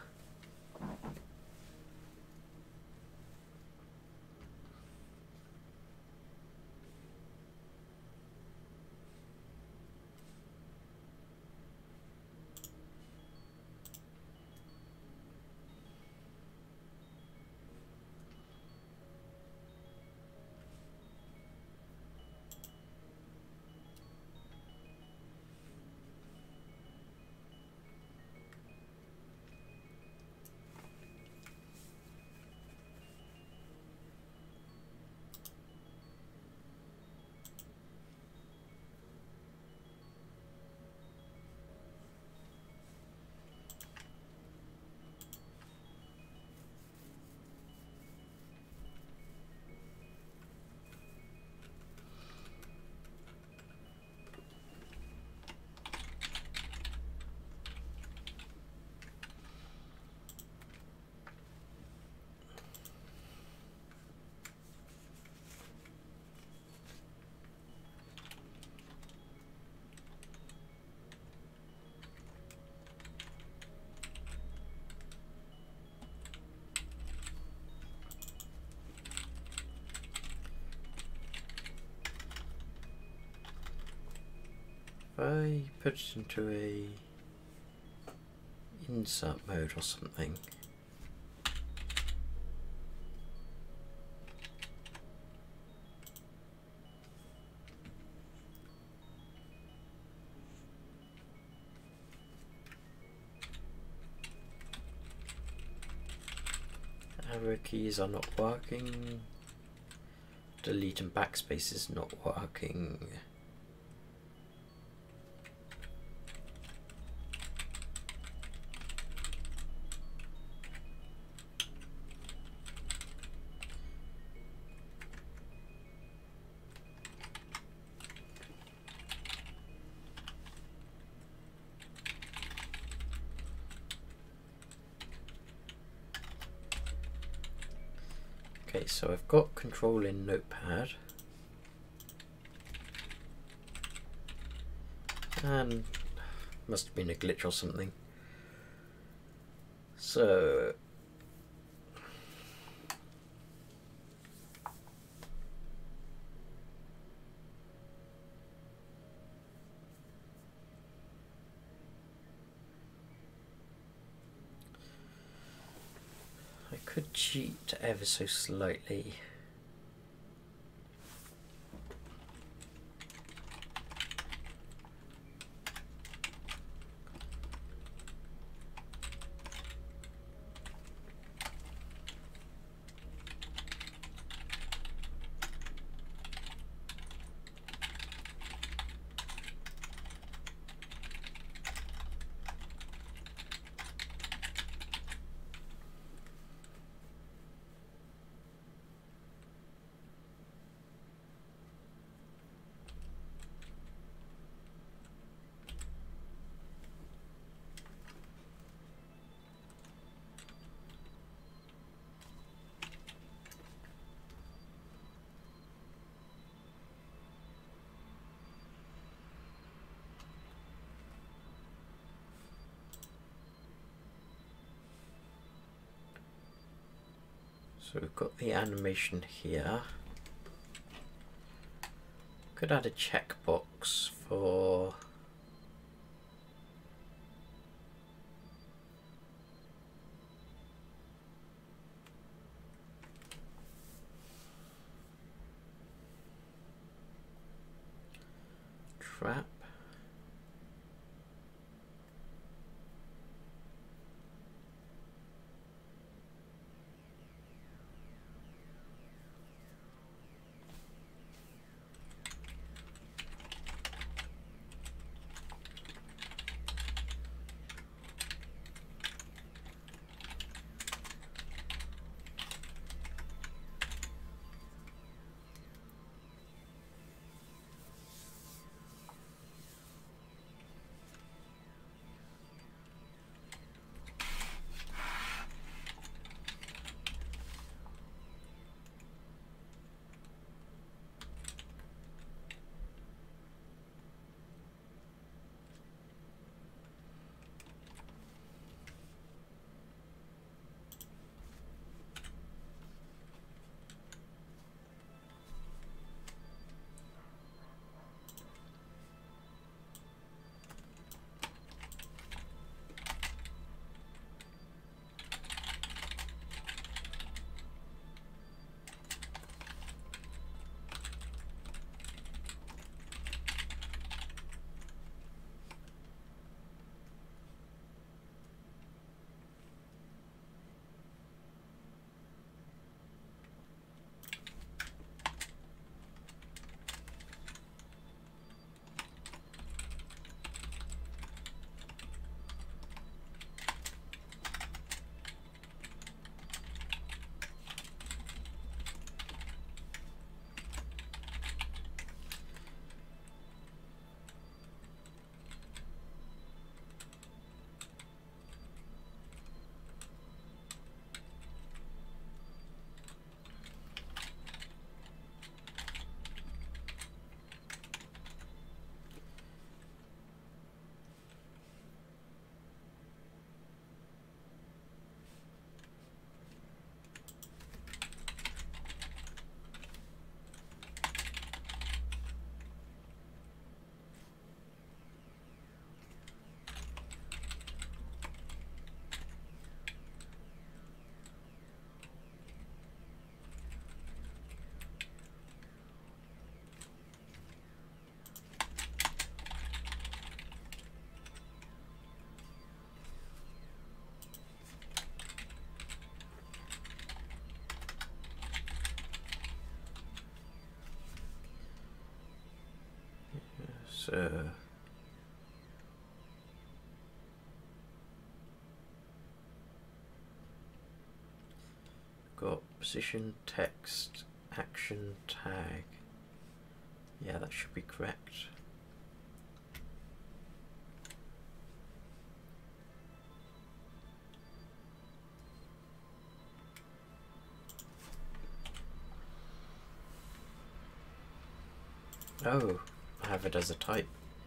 I put it into a insert mode or something. Arrow keys are not working. Delete and backspace is not working. Okay, so I've got control in Notepad, and must have been a glitch or something. So I could cheat ever so slightly. So we've got the animation here. Could add a checkbox for trap. So got position, text, action, tag. Yeah, that should be correct. Oh, I have it as a type.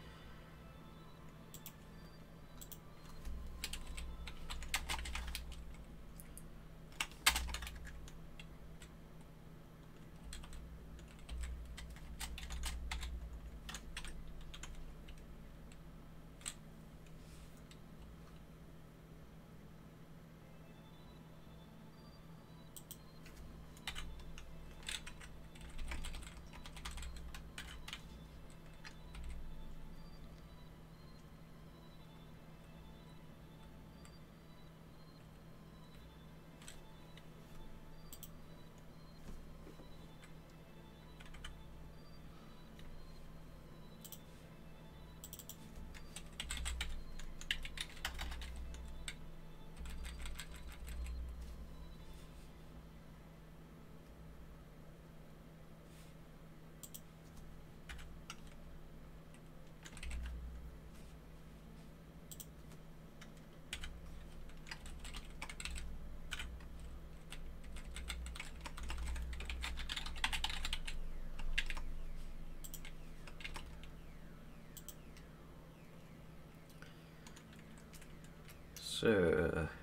So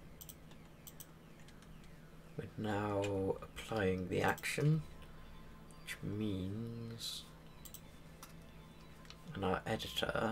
we're now applying the action, which means in our editor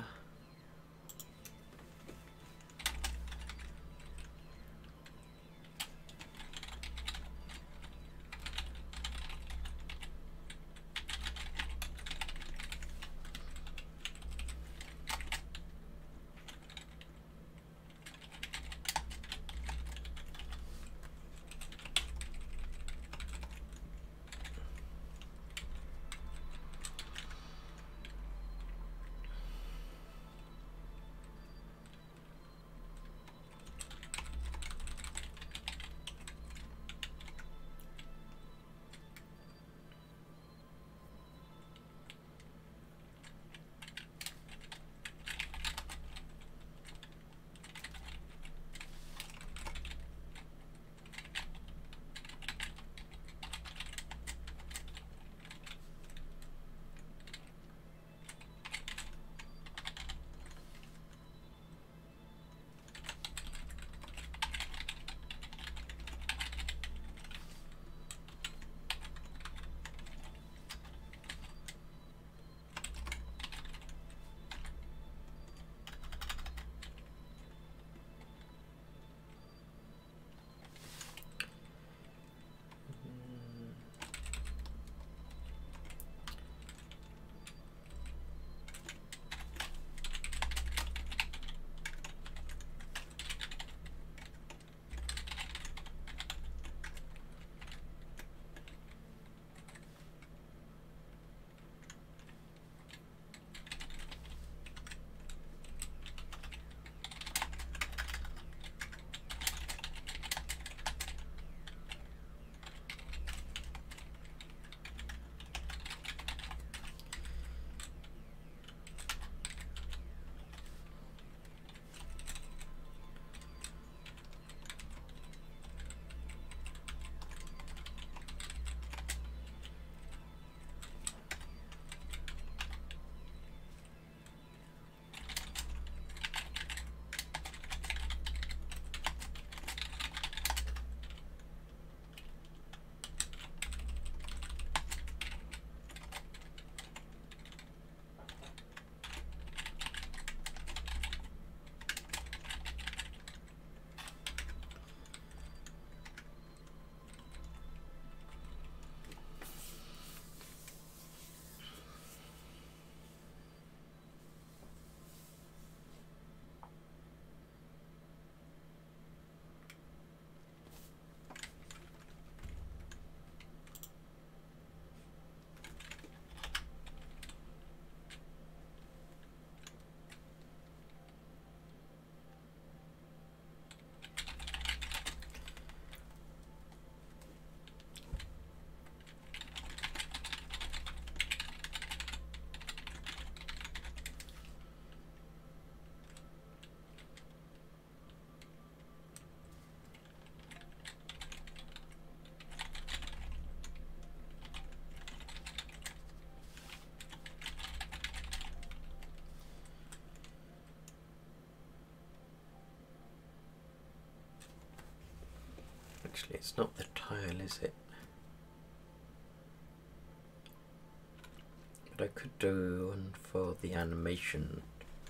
Actually, it's not the tile, is it? But I could do one for the animation.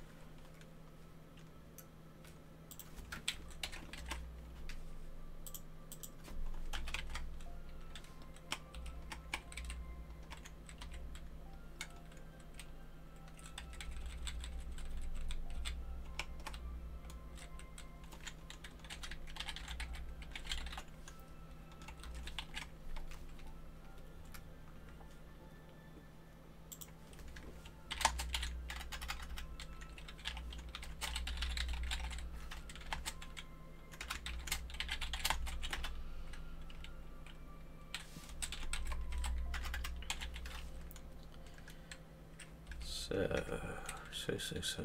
So.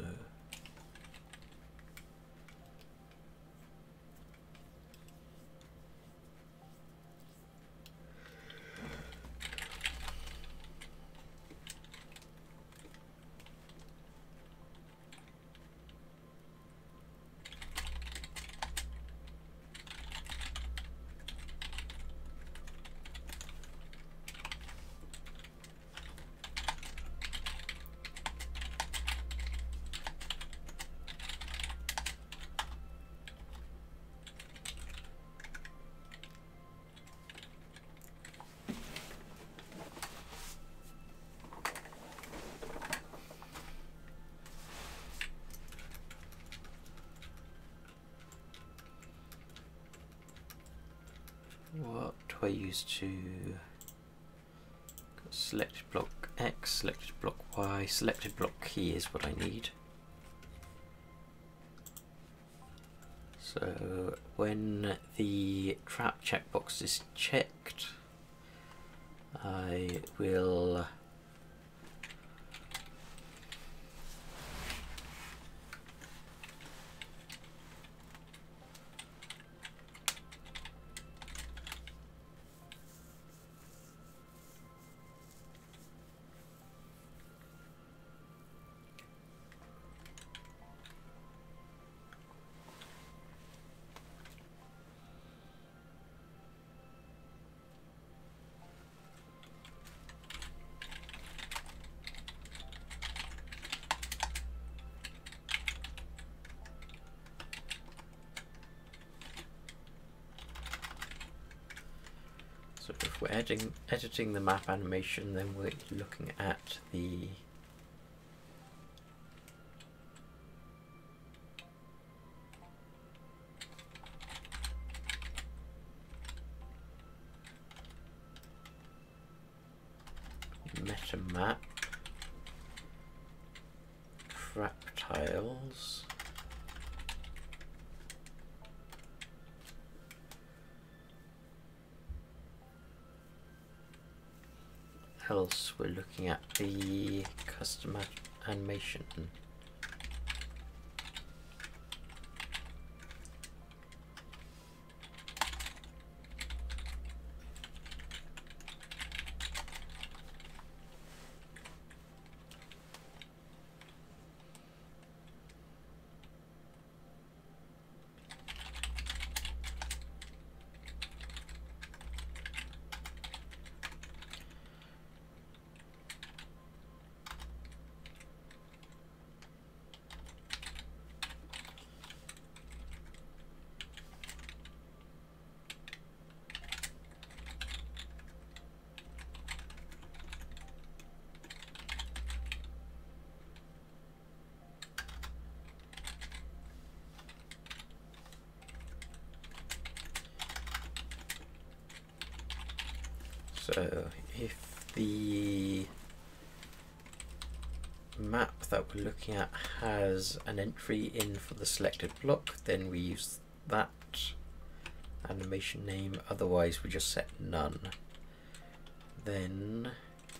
What do I use to selected block X, selected block Y, selected block key is what I need. So when the trap checkbox is checked, I will so if we're editing the map animation, then we're looking at the meta map, trap tiles, else we're looking at the custom animation. So if the map that we're looking at has an entry in for the selected block, then we use that animation name, otherwise we just set none. Then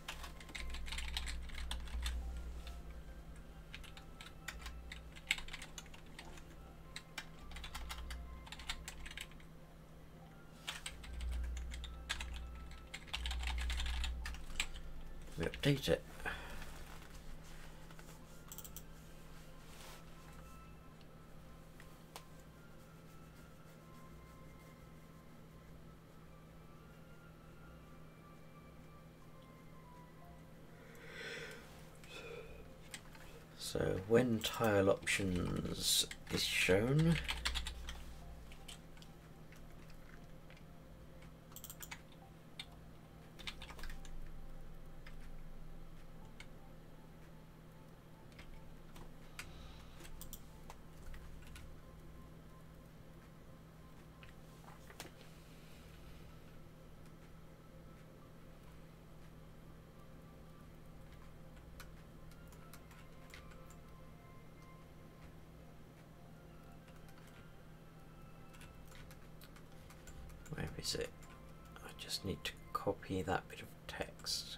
we update it. So when tile options is shown, where is it? I just need to copy that bit of text.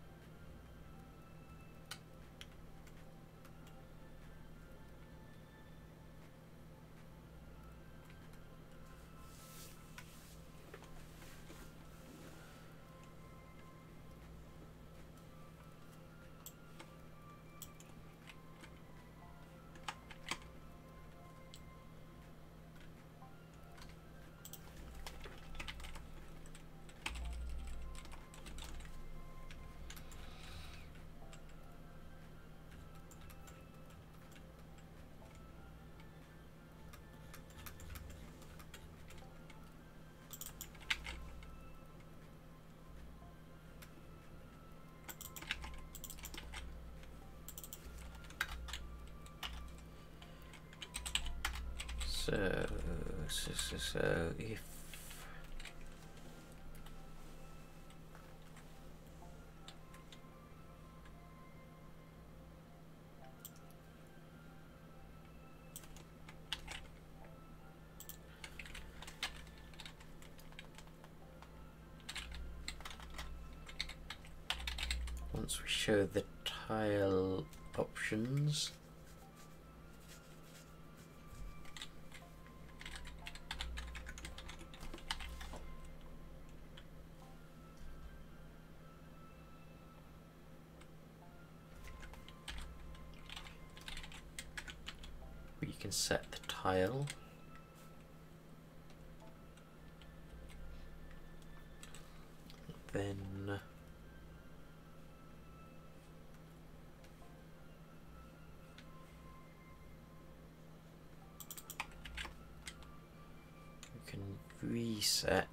So if once we show the tile options, we can set the tile. Then we can reset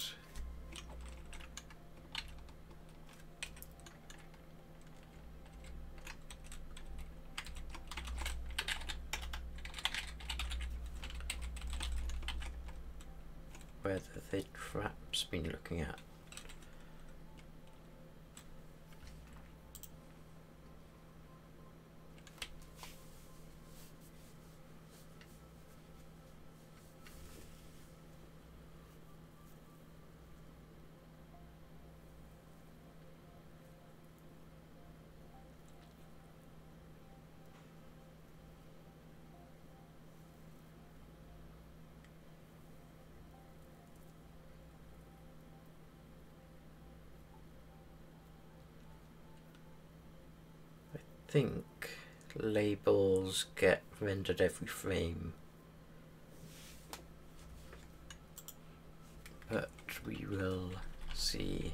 whether the trap's been looking at. I think labels get rendered every frame, but we will see.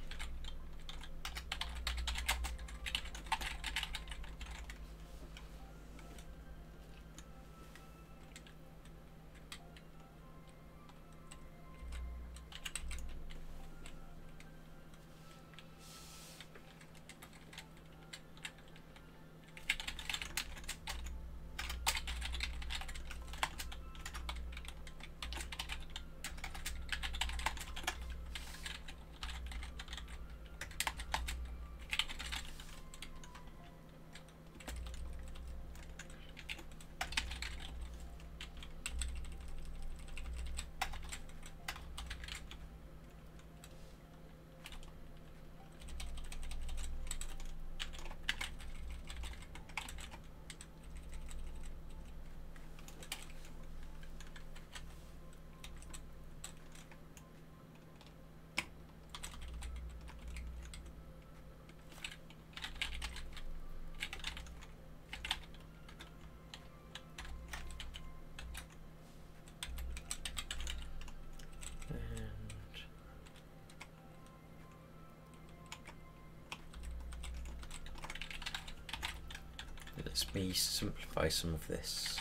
lets me simplify some of this.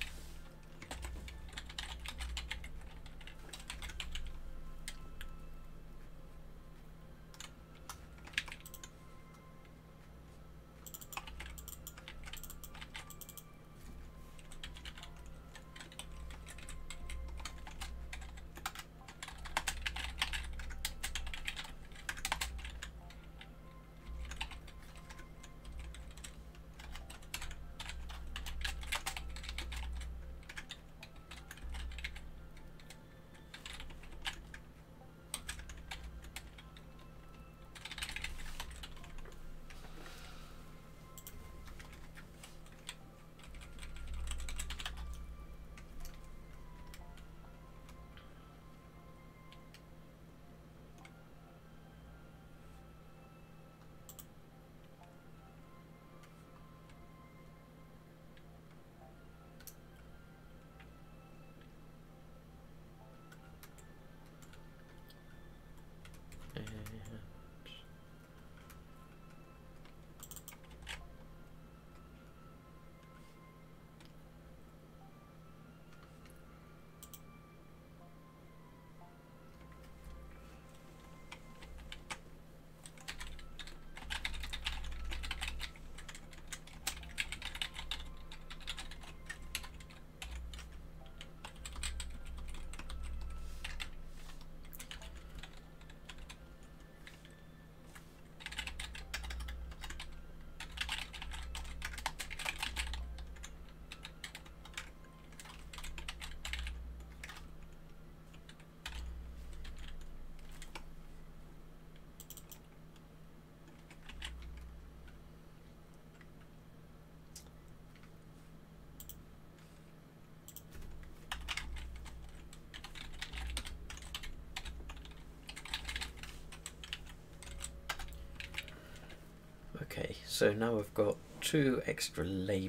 Okay, so now I've got 2 extra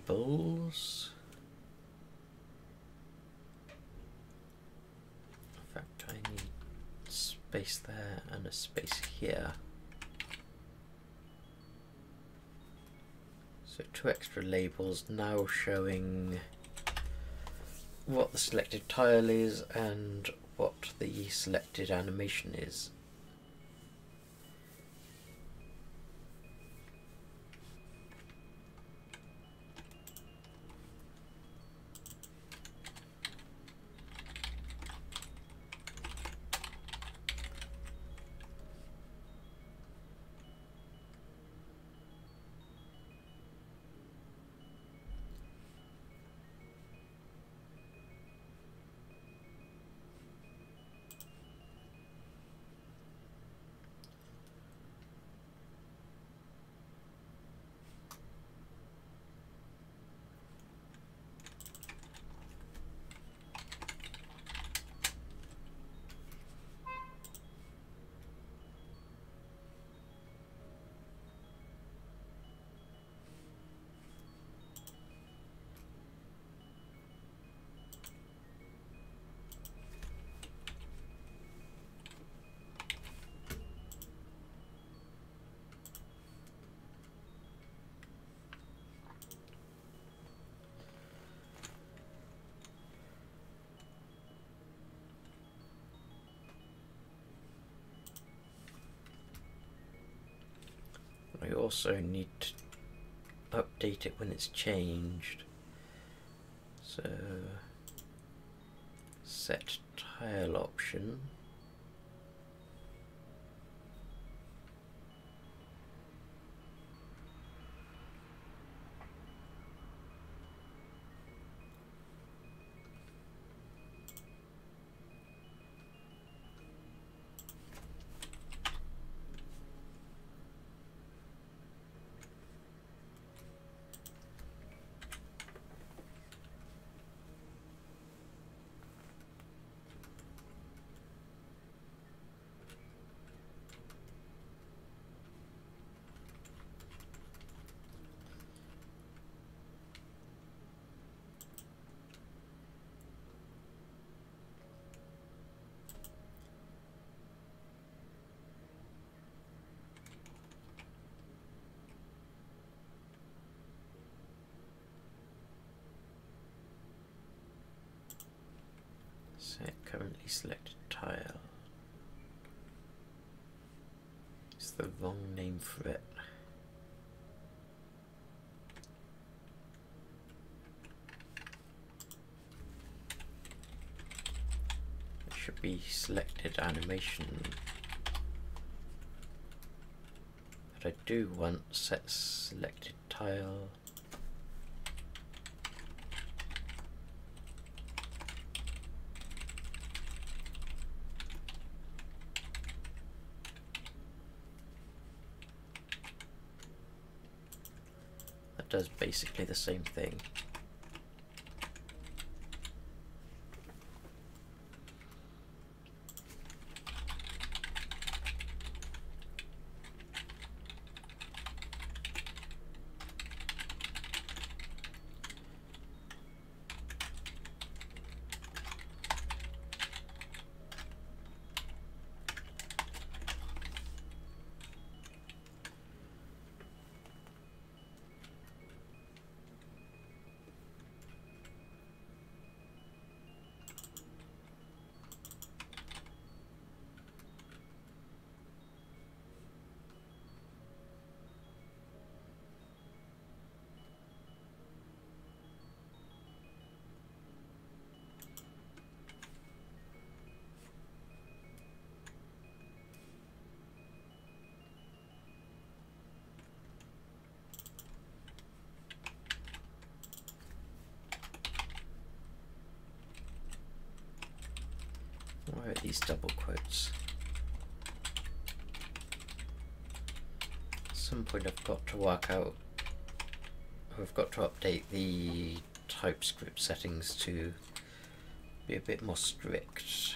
labels. In fact, I need space there and a space here. So 2 extra labels now showing what the selected tile is and what the selected animation is. I also need to update it when it's changed. So set tile option. Currently selected tile. It's the wrong name for it. It should be selected animation. But I do want set selected tile. Does basically the same thing. Where are these double quotes? At some point I've got to work out, I've got to update the TypeScript settings to be a bit more strict.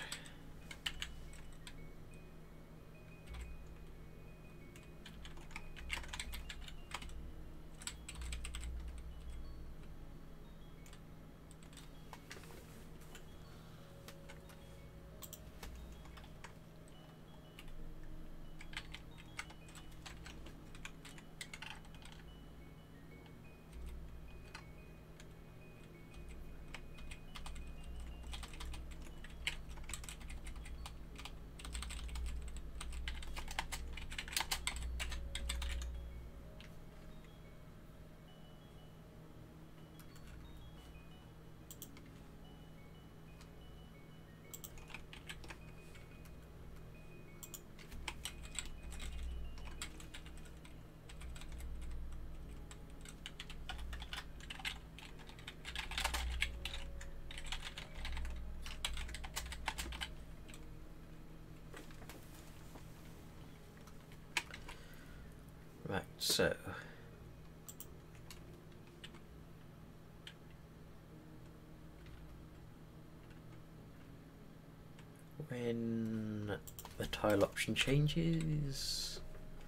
Right, so when the tile option changes,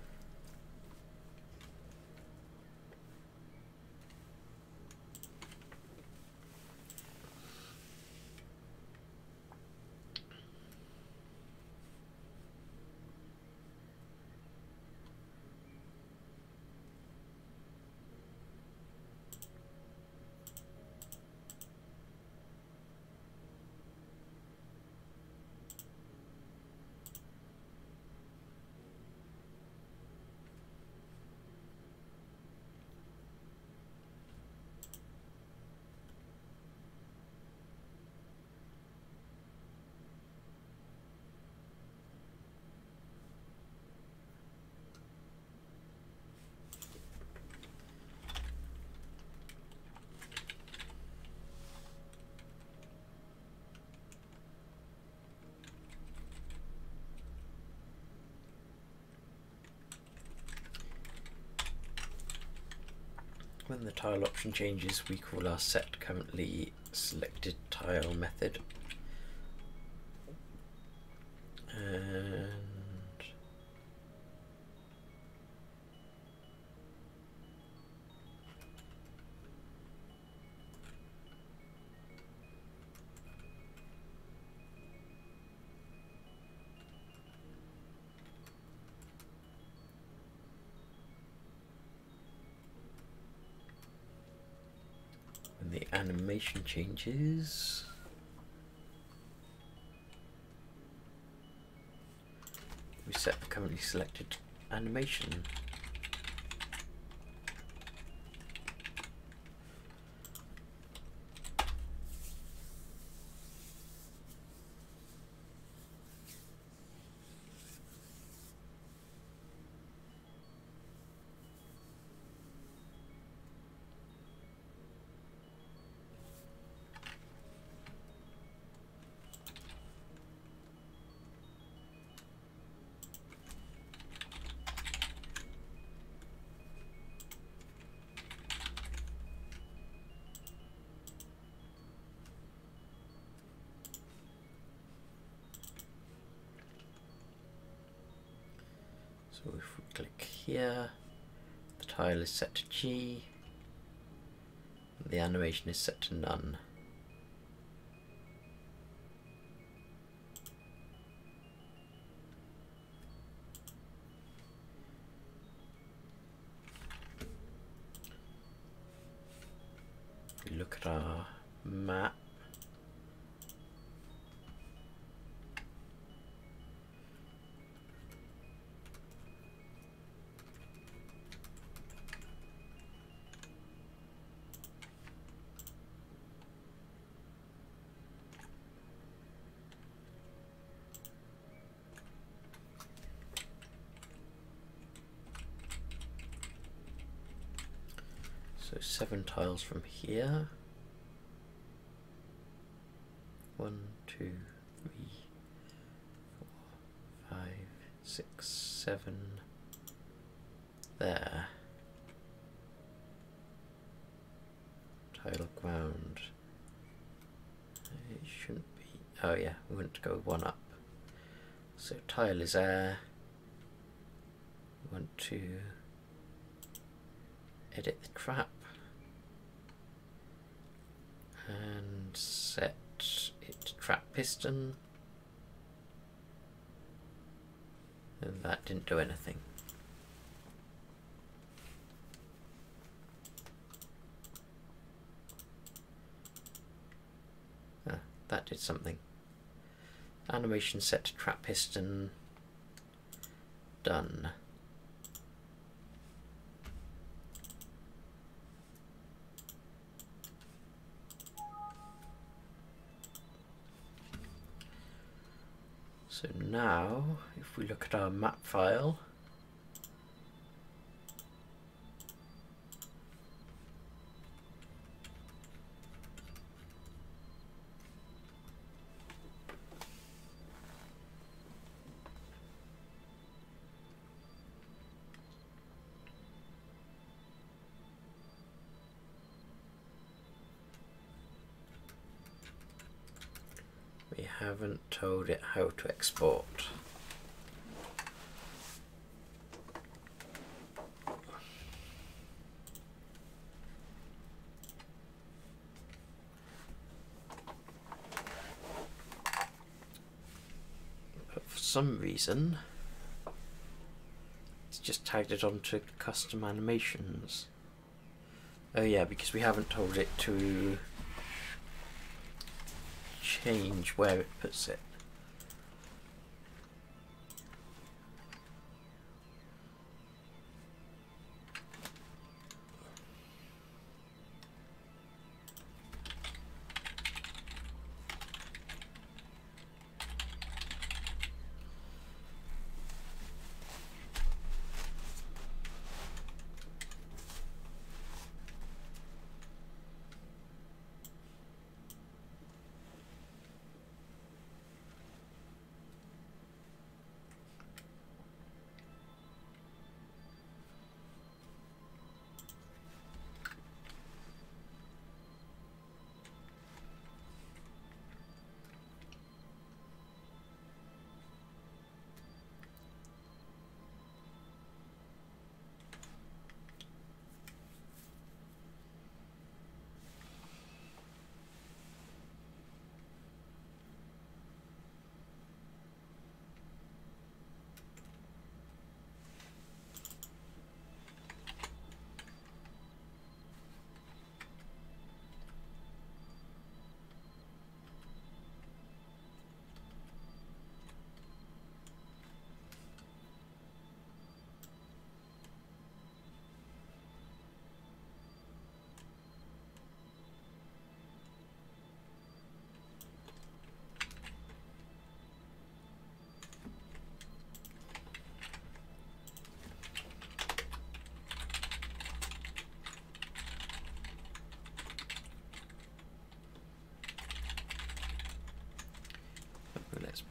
when the tile option changes, we call our set currently selected tile method. And when the animation changes, we set the currently selected animation. So if we click here, the tile is set to G, and the animation is set to none. If we look at our map, so 7 tiles from here. 1, 2, 3, 4, 5, 6, 7 there. Tile ground. It shouldn't be. Oh yeah, we want to go 1 up. So tile is there. We want to edit the trap and set it to trap piston, and that didn't do anything. That did something. Animation set to trap piston, done. So now, if we look at our map file, we haven't told it how to export. But for some reason, it's just tagged it onto custom animations. Oh yeah, because we haven't told it to change where it puts it.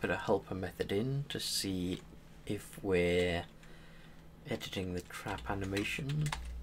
put a helper method in to see if we're editing the trap animation.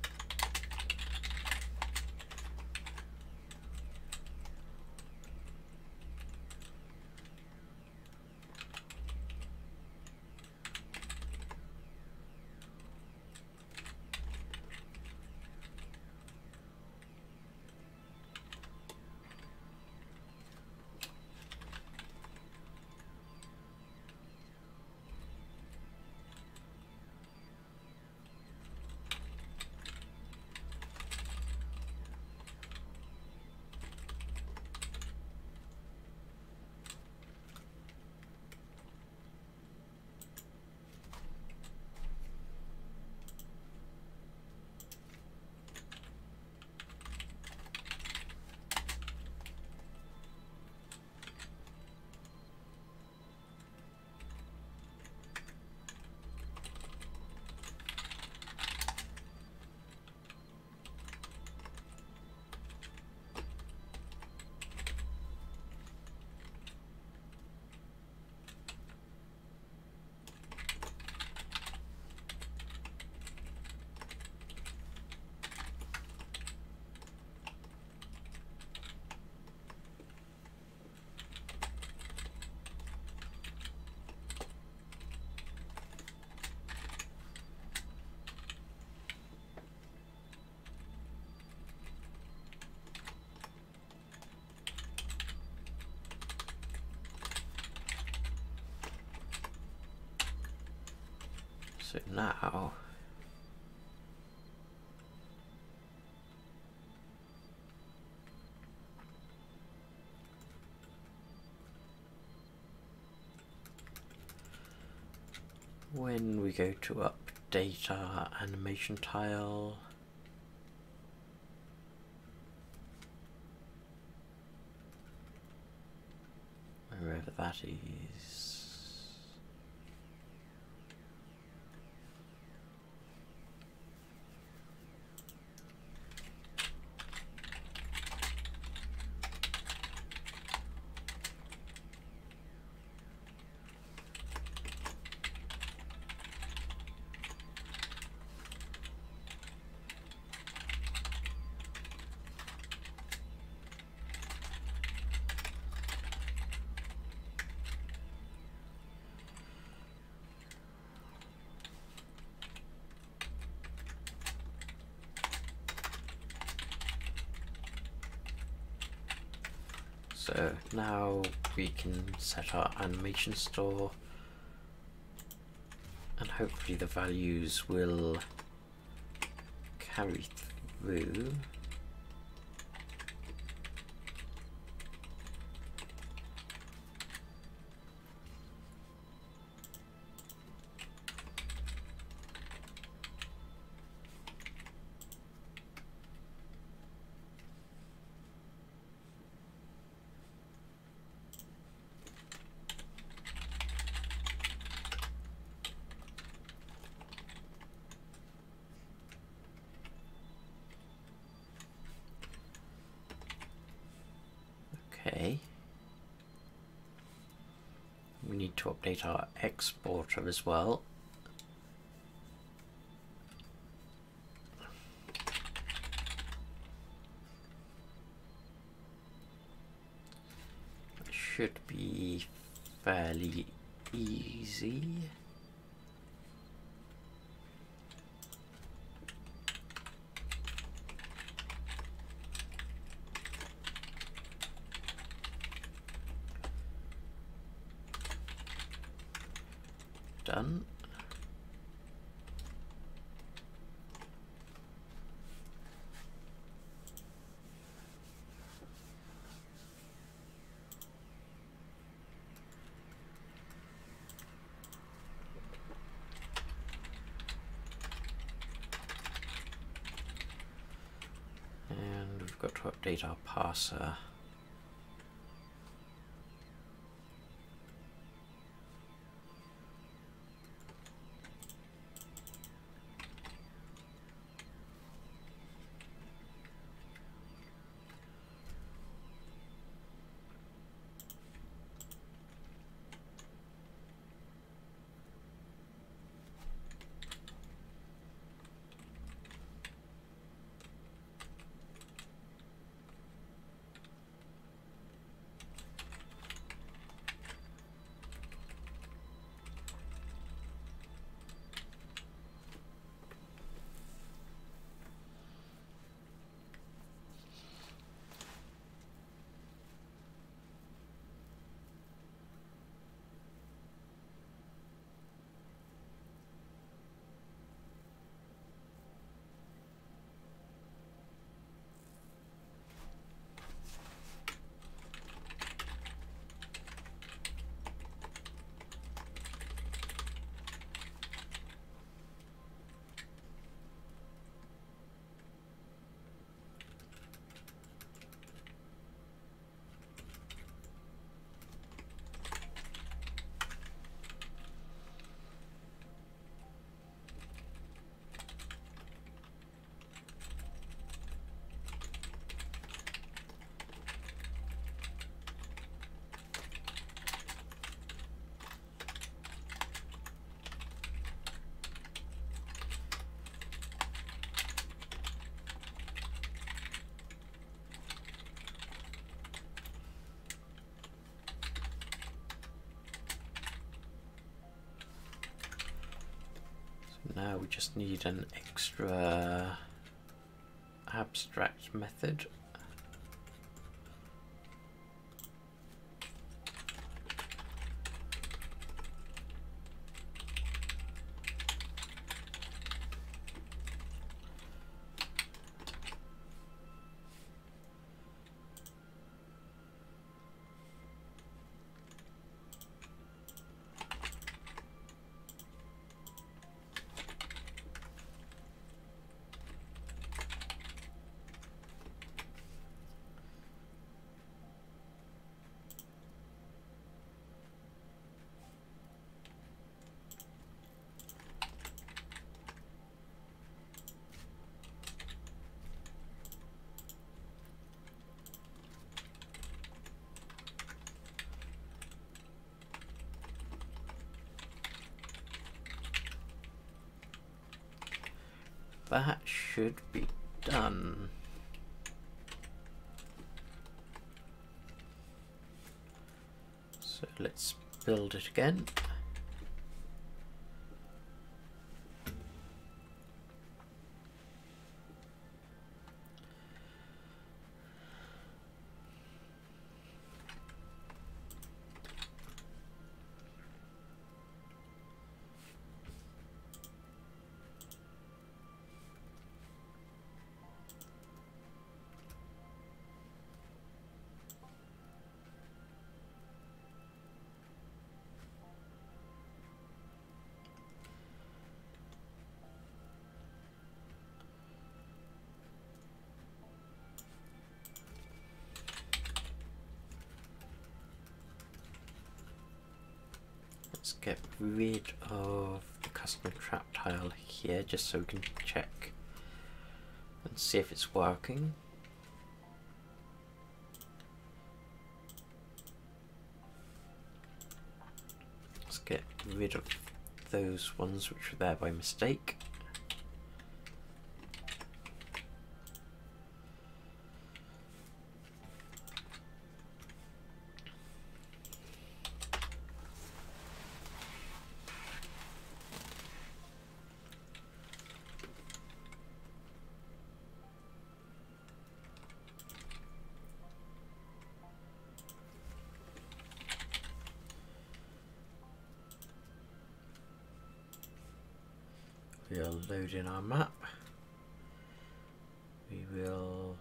So now when we go to update our animation tile, wherever that is, so now we can set our animation store, and hopefully the values will carry through. Okay, we need to update our exporter as well. It should be fairly easy. Done. And we've got to update our parser. Now we just need an extra abstract method. That should be done. So let's build it again. Let's get rid of the custom trap tile here just so we can check and see if it's working. Let's get rid of those ones which were there by mistake. We'll load in our map. We will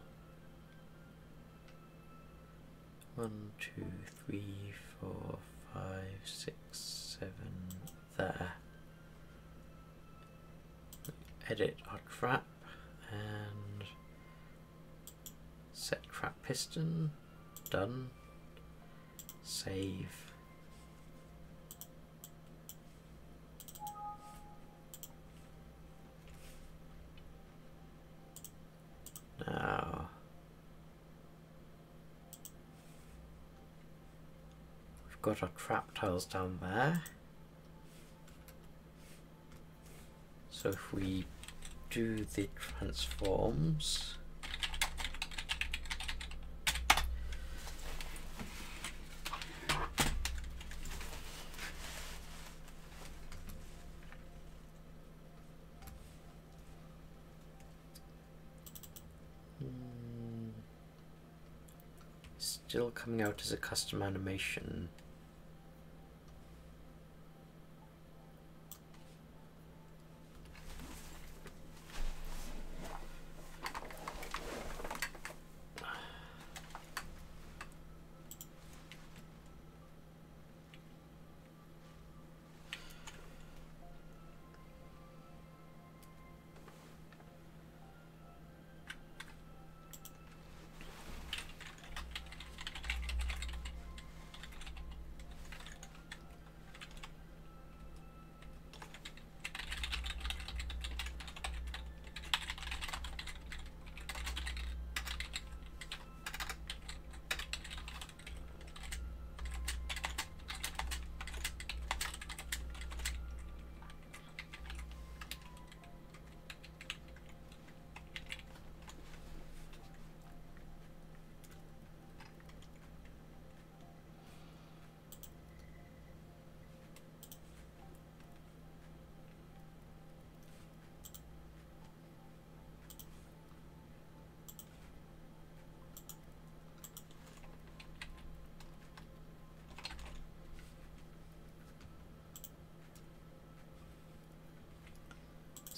1, 2, 3, 4, 5, 6, 7 there. Edit our trap and set trap piston. Done. Save. Now we've got our trap tiles down there. So if we do the transforms, still coming out as a custom animation.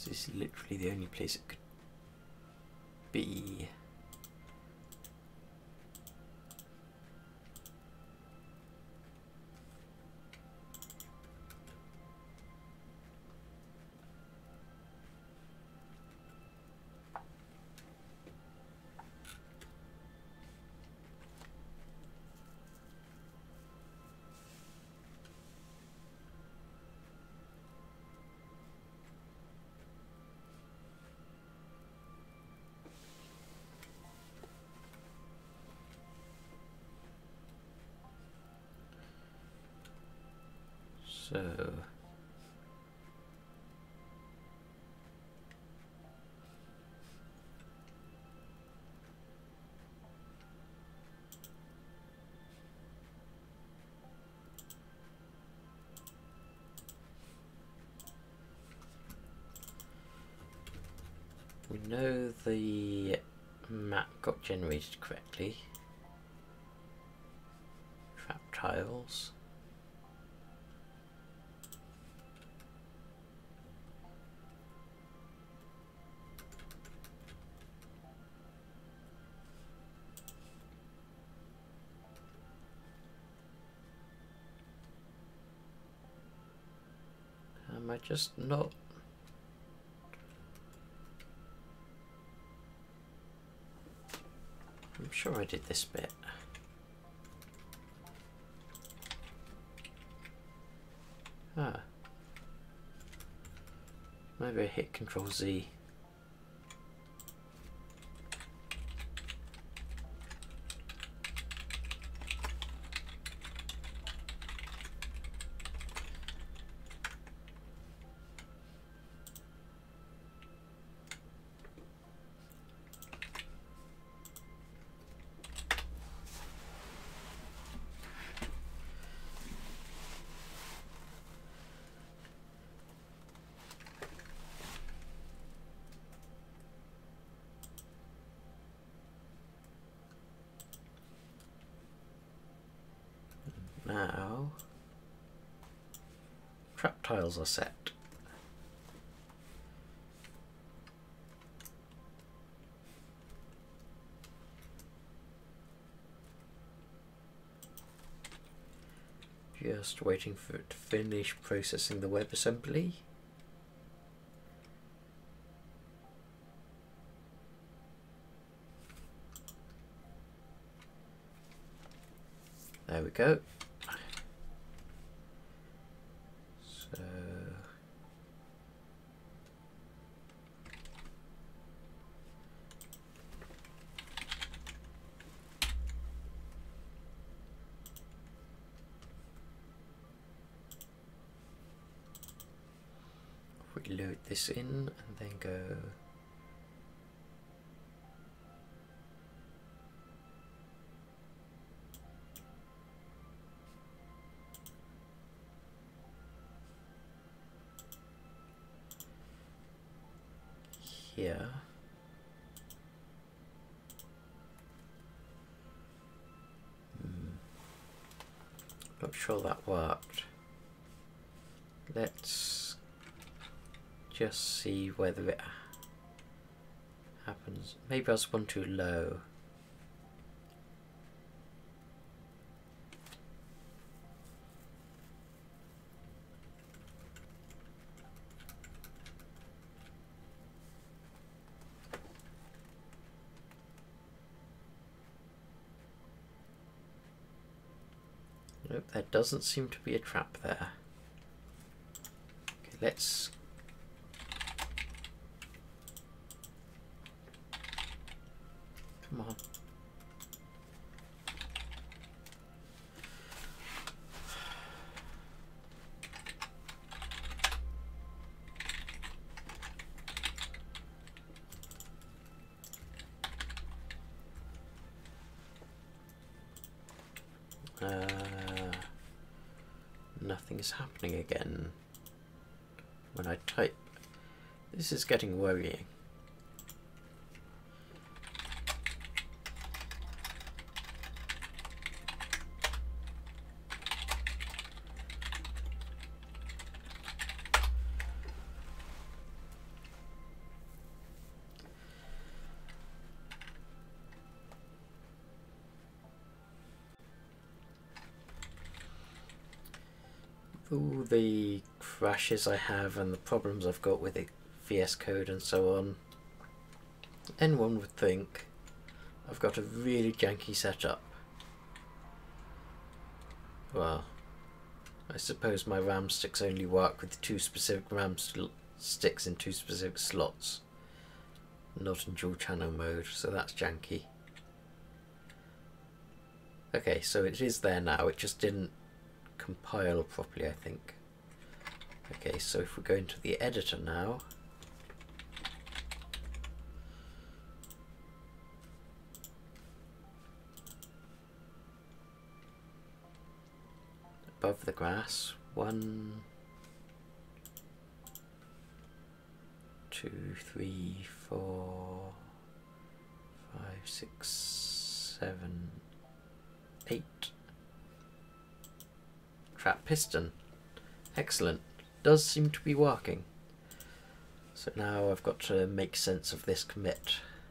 This is literally the only place it could be. So we know the map got generated correctly. Trap tiles. Am I just not? I'm sure I did this bit. Ah. Maybe I hit Control Z. Now, trap tiles are set. Just waiting for it to finish processing the WebAssembly. There we go. So if we load this in and then go here. Not sure that worked. Let's just see whether it happens. Maybe I was one too low. Nope, there doesn't seem to be a trap there. Okay, let's come on. Nothing is happening again when I type. This is getting worrying. all the crashes I have and the problems I've got with the VS Code and so on, anyone would think I've got a really janky setup. Well, I suppose my RAM sticks only work with 2 specific RAM sticks in 2 specific slots, not in dual channel mode, so that's janky. Okay, so it is there now, it just didn't compile properly, I think. Okay, so if we go into the editor now, above the grass, 1, 2, 3, 4, 5, 6, 7, 8. Trap piston. Excellent. Does seem to be working. So now I've got to make sense of this commit.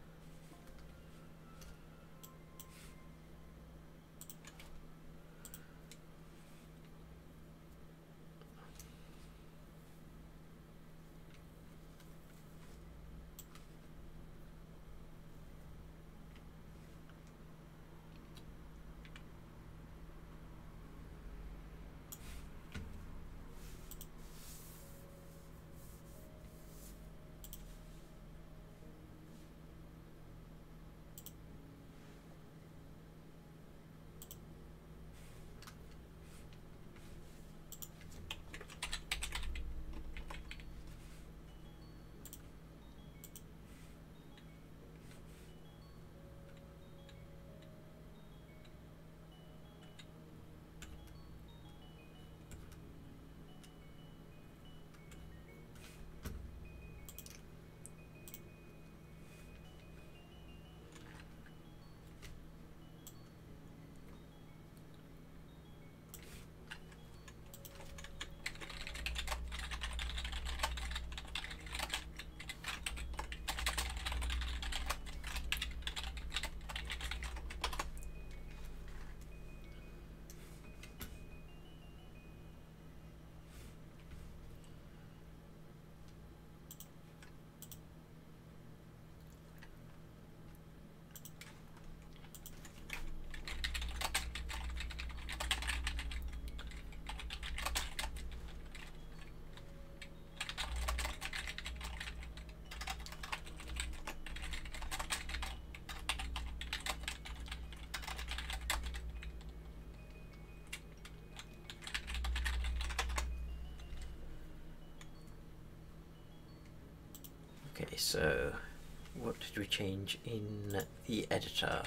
Okay, so what did we change in the editor?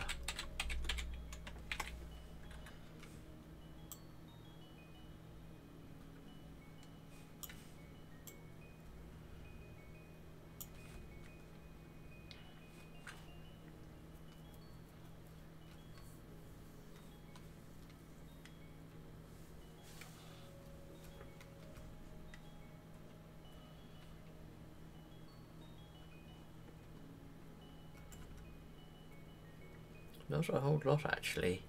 Not a whole lot, actually.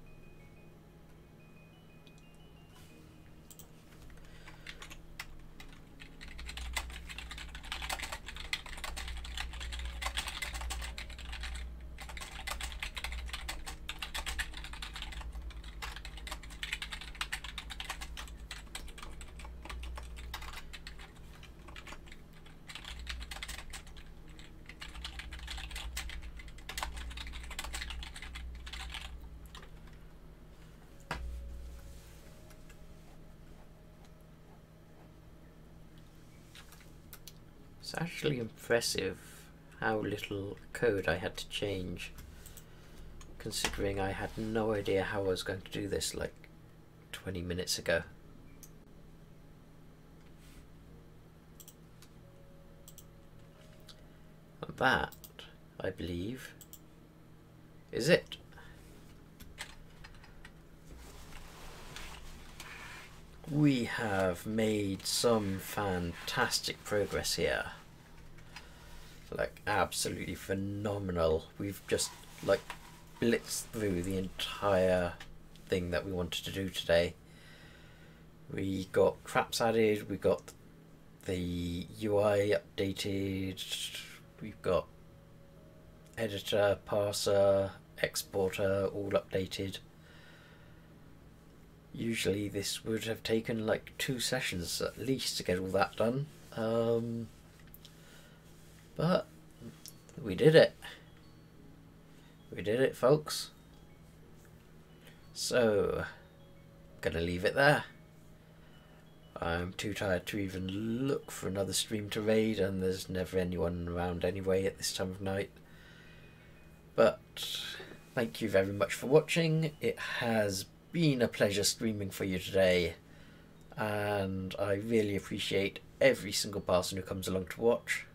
It's actually impressive how little code I had to change, considering I had no idea how I was going to do this like 20 minutes ago. And that, I believe, is it. We have made some fantastic progress here. Like, absolutely phenomenal. We've just like blitzed through the entire thing that we wanted to do today. We got traps added, we got the UI updated, we've got editor, parser, exporter all updated. Usually this would have taken like 2 sessions at least to get all that done, but we did it. We did it, folks. So, gonna leave it there. I'm too tired to even look for another stream to raid, and there's never anyone around anyway at this time of night. But thank you very much for watching. It has been a pleasure streaming for you today, and I really appreciate every single person who comes along to watch.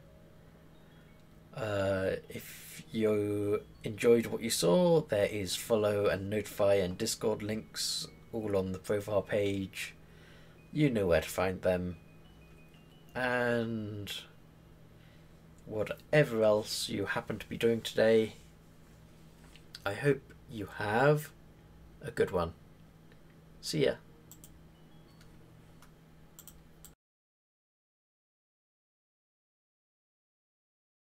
If you enjoyed what you saw, there is follow and notify and Discord links all on the profile page. You know where to find them. And whatever else you happen to be doing today, I hope you have a good one. See ya.